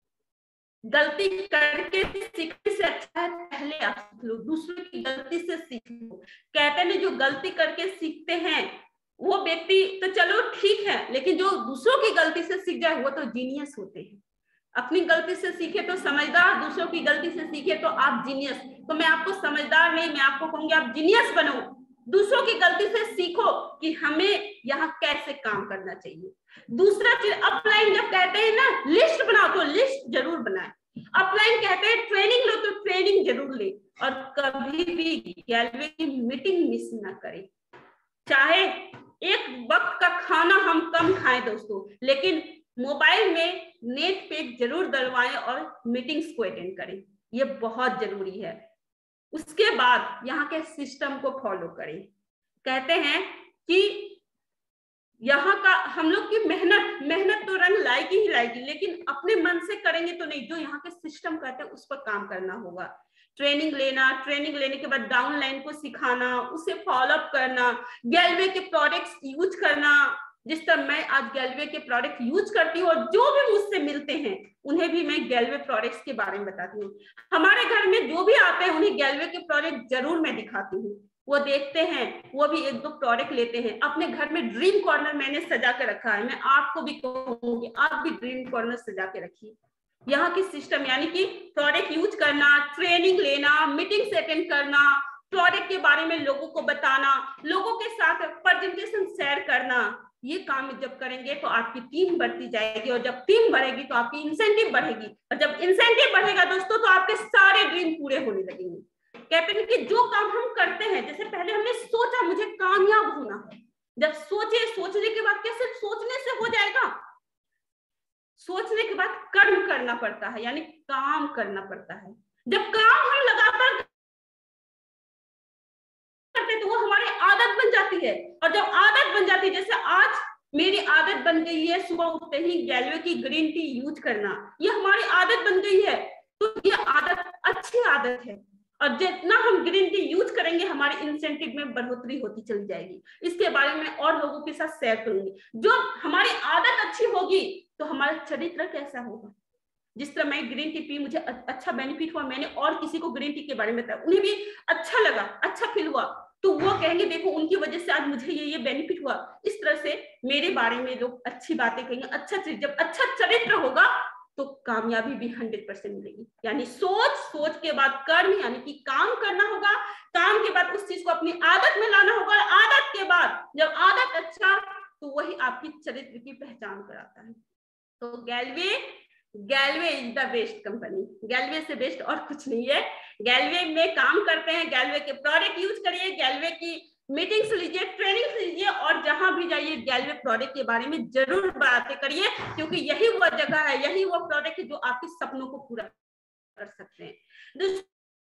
गलती करके सीखने से अच्छा है पहले आप सीख लो, दूसरों की गलती से सीख लो। कहते हैं जो गलती करके सीखते हैं वो व्यक्ति तो चलो ठीक है, लेकिन जो दूसरों की गलती से सीख जाए वो तो जीनियस होते हैं। अपनी गलती से सीखे तो समझदार, दूसरों की गलती से सीखे तो आप जीनियस। तो मैं आपको समझदार नहीं, मैं आपको कहूंगी आप जीनियस बनो, दूसरों की गलती से सीखो कि हमें यहाँ कैसे काम करना चाहिए। दूसरा चीज अपलाइन जब कहते हैं ना लिस्ट बनाओ तो लिस्ट जरूर बनाए। अपलाइन कहते हैं ट्रेनिंग लो तो ट्रेनिंग जरूर ले, और कभी भी गैलवे की मीटिंग मिस ना करें। चाहे एक वक्त का खाना हम कम खाएं दोस्तों, लेकिन मोबाइल में नेट पे जरूर डलवाएं और मीटिंग्स को अटेंड करें, ये बहुत जरूरी है। उसके बाद यहाँ के सिस्टम को फॉलो करें। कहते हैं कि यहाँ का हम लोग की मेहनत तो रंग लाएगी ही लाएगी, लेकिन अपने मन से करेंगे तो नहीं, जो यहाँ के सिस्टम कहते हैं उस पर काम करना होगा। ट्रेनिंग लेना, ट्रेनिंग लेने के बाद डाउनलाइन को सिखाना, उसे फॉलोअप करना, गैलवे के प्रोडक्ट्स यूज करना। जिस तरह मैं आज गैलवे के प्रोडक्ट यूज करती हूँ और जो भी मुझसे मिलते हैं उन्हें भी मैं गैलवे प्रोडक्ट्स के बारे में बताती हूँ। हमारे घर में जो भी आते हैं उन्हें गैलवे के प्रोडक्ट जरूर मैं दिखाती हूँ, वो देखते हैं, वो भी एक दो प्रोडक्ट लेते हैं। अपने घर में ड्रीम कॉर्नर मैंने सजा के रखा है, मैं आपको भी कहूंगी आप भी ड्रीम कॉर्नर सजा के रखिए। यहाँ की सिस्टम यानी कि प्रोडक्ट यूज करना, ट्रेनिंग लेना, मीटिंग्स अटेंड करना, प्रोडक्ट के बारे में लोगों को बताना, लोगों के साथ प्रेजेंटेशन शेयर करना, ये काम जब करेंगे तो आपकी टीम बढ़ती जाएगी, और जब टीम बढ़ेगी तो आपकी इंसेंटिव बढ़ेगी, और जब इंसेंटिव बढ़ेगा दोस्तों तो आपके सारे ड्रीम पूरे होने लगेंगे। कहते हैं कि जो काम हम करते हैं, जैसे पहले हमने सोचा मुझे कामयाब होना है, जब सोचने के बाद क्या सिर्फ सोचने से हो जाएगा? सोचने के बाद कर्म करना पड़ता है, यानी काम करना पड़ता है। जब काम हम लगातार करते तो वो हमारी आदत बन जाती है, और जब आदत बन जाती है, जैसे आज मेरी आदत बन गई है सुबह उठते ही गैलवे की ग्रीन टी यूज करना, ये हमारी आदत बन गई है, तो ये आदत अच्छी आदत है, और जितना हम ग्रीन टी यूज करेंगे हमारे इंसेंटिव में बढ़ोतरी होती चली जाएगी। इसके बारे में और लोगों के साथ शेयर करूंगी। जो हमारी आदत अच्छी होगी तो हमारा चरित्र कैसा होगा। जिस तरह मैं ग्रीन टी पी, मुझे अच्छा बेनिफिट हुआ, मैंने और किसी को ग्रीन टी के बारे में बताया, उन्हें भी अच्छा लगा, अच्छा फील हुआ, तो वो कहेंगे देखो उनकी वजह से आज मुझे ये बेनिफिट हुआ। इस तरह से मेरे बारे में लोग अच्छी बातें कहेंगे। अच्छा चीज, जब अच्छा चरित्र होगा तो कामयाबी भी 100% मिलेगी। यानी सोच के बाद कर्म, यानी कि काम करना होगा, काम के बाद उस चीज को अपनी आदत में लाना होगा, आदत के बाद जब आदत अच्छा, तो वही आपकी चरित्र की पहचान कराता है। तो गैलवे इज द बेस्ट कंपनी, गैलवे से बेस्ट और कुछ नहीं है। गैलवे में काम करते हैं, गैलवे के प्रोडक्ट यूज करिए, गैलवे की मीटिंग्स लीजिए, ट्रेनिंग लीजिए, और जहां भी जाइए गैलवे प्रोडक्ट के बारे में जरूर बातें करिए, क्योंकि यही वो जगह है, यही वो प्रोडक्ट है जो आपके सपनों को पूरा कर सकते हैं।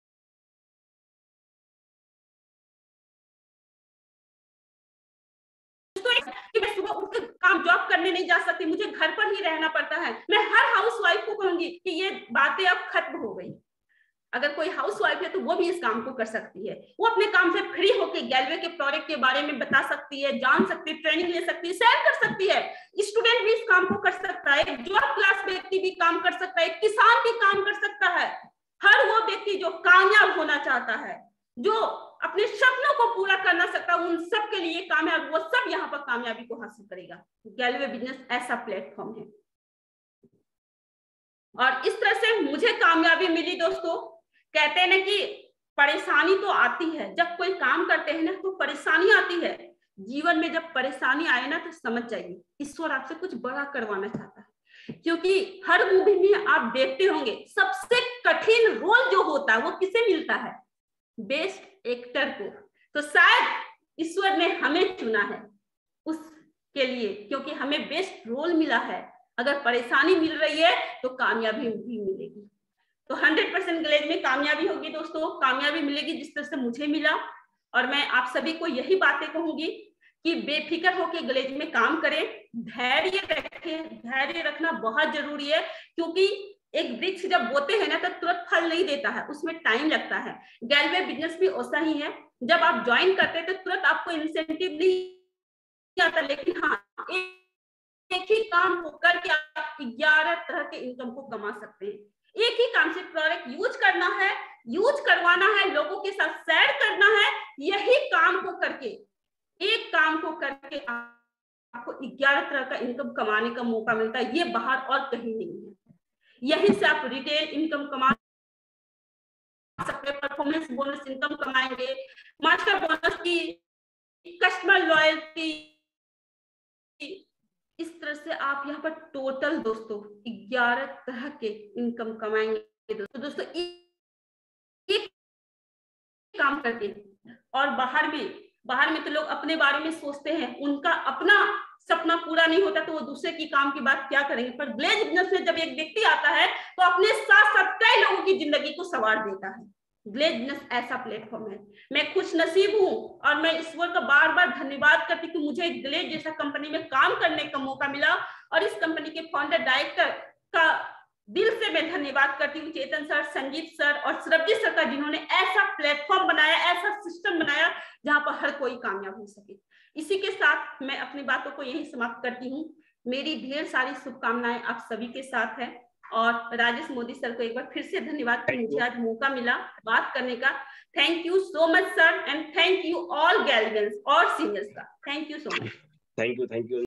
कि मैं सुबह उठकर काम जॉब करने नहीं जा सकती, मुझे घर पर ही रहना पड़ता है, मैं हर हाउस वाइफ को कहूंगी कि ये बातें अब खत्म हो गई। अगर कोई हाउस वाइफ है तो वो भी इस काम को कर सकती है, वो अपने काम से फ्री होकर गैलवे के प्रोडक्ट के बारे में बता सकती है, जान सकती है, ट्रेनिंग ले सकती है, शेयर कर सकती है। स्टूडेंट भी इस काम को कर सकता है, जॉब क्लास व्यक्ति भी काम कर सकता है, किसान भी काम कर सकता है। हर वो व्यक्ति जो कामयाब होना चाहता है, जो अपने सपनों को पूरा करना सकता है, उन सब के लिए कामयाब, वो सब यहाँ पर कामयाबी को हासिल करेगा। गैलवे बिजनेस ऐसा प्लेटफॉर्म है, और इस तरह से मुझे कामयाबी मिली दोस्तों। कहते हैं ना कि परेशानी तो आती है, जब कोई काम करते हैं ना तो परेशानी आती है। जीवन में जब परेशानी आए ना तो समझ जाइए ईश्वर आपसे कुछ बड़ा करवाना चाहता है, क्योंकि हर मूवी में आप देखते होंगे सबसे कठिन रोल जो होता है वो किसे मिलता है? बेस्ट एक्टर को। तो शायद ईश्वर ने हमें चुना है उसके लिए, क्योंकि हमें बेस्ट रोल मिला है। अगर परेशानी मिल रही है तो कामयाबी भी मिलेगी। तो 100% ग्लेज में कामयाबी होगी दोस्तों, कामयाबी मिलेगी जिस तरह से मुझे मिला। और मैं आप सभी को यही बातें कहूंगी कि बेफिक्र होकर ग्लेज में काम करें, धैर्य रखें। धैर्य रखना बहुत जरूरी है, क्योंकि एक वृक्ष जब बोते हैं ना तो तुरंत फल नहीं देता है, उसमें टाइम लगता है। गैलवे बिजनेस भी ऐसा ही है, जब आप ज्वाइन करते हैं तो तुरंत आपको इंसेंटिव नहीं आता, लेकिन हाँ एक ही काम को करके आप 11 तरह के इनकम को कमा सकते हैं। एक ही काम से प्रोडक्ट यूज करना है, यूज करवाना है, लोगों के साथ शेयर करना है। यही काम को करके, एक काम को करके आपको 11 तरह का इनकम कमाने का मौका मिलता है। ये बाहर और कहीं नहीं है। यहीं से आप रिटेल इनकम कमा सकते हैं, परफॉर्मेंस बोनस इनकम कमाएंगे, मास्टर बोनस की, कस्टमर लॉयल्टी, इस तरह से आप यहाँ पर टोटल दोस्तों 11 तरह के इनकम कमाएंगे। दोस्तों एक काम करते हैं और बाहर में तो लोग अपने बारे में सोचते हैं, उनका अपना सपना पूरा नहीं होता तो वो दूसरे की काम की बात क्या करेंगे। पर ग्लेज बिजनेस में जब एक व्यक्ति आता है तो अपने साथ साथ कई लोगों की जिंदगी को संवार देता है। ग्लेज बिजनेस ऐसा प्लेटफॉर्म है। मैं खुश नसीब हूं और मैं ईश्वर का बार बार धन्यवाद करती हूँ कि मुझे ग्लेज जैसा कंपनी में काम करने का मौका मिला और इस कंपनी के फाउंडर डायरेक्टर का दिल से मैं धन्यवाद करती हूँ, चेतन सर, संजीत सर और सरबजीत सर का, जिन्होंने ऐसा प्लेटफॉर्म बनाया, ऐसा सिस्टम बनाया जहां पर हर कोई कामयाब हो सके। इसी के साथ मैं अपनी बातों को यही समाप्त करती हूँ। मेरी ढेर सारी शुभकामनाएं आप सभी के साथ है और राजेश मोदी सर को एक बार फिर से धन्यवाद कि मुझे आज मौका मिला बात करने का। Thank you so much sir and thank you all गैलरियंस और सीनियर्स का। Thank you so much. Thank you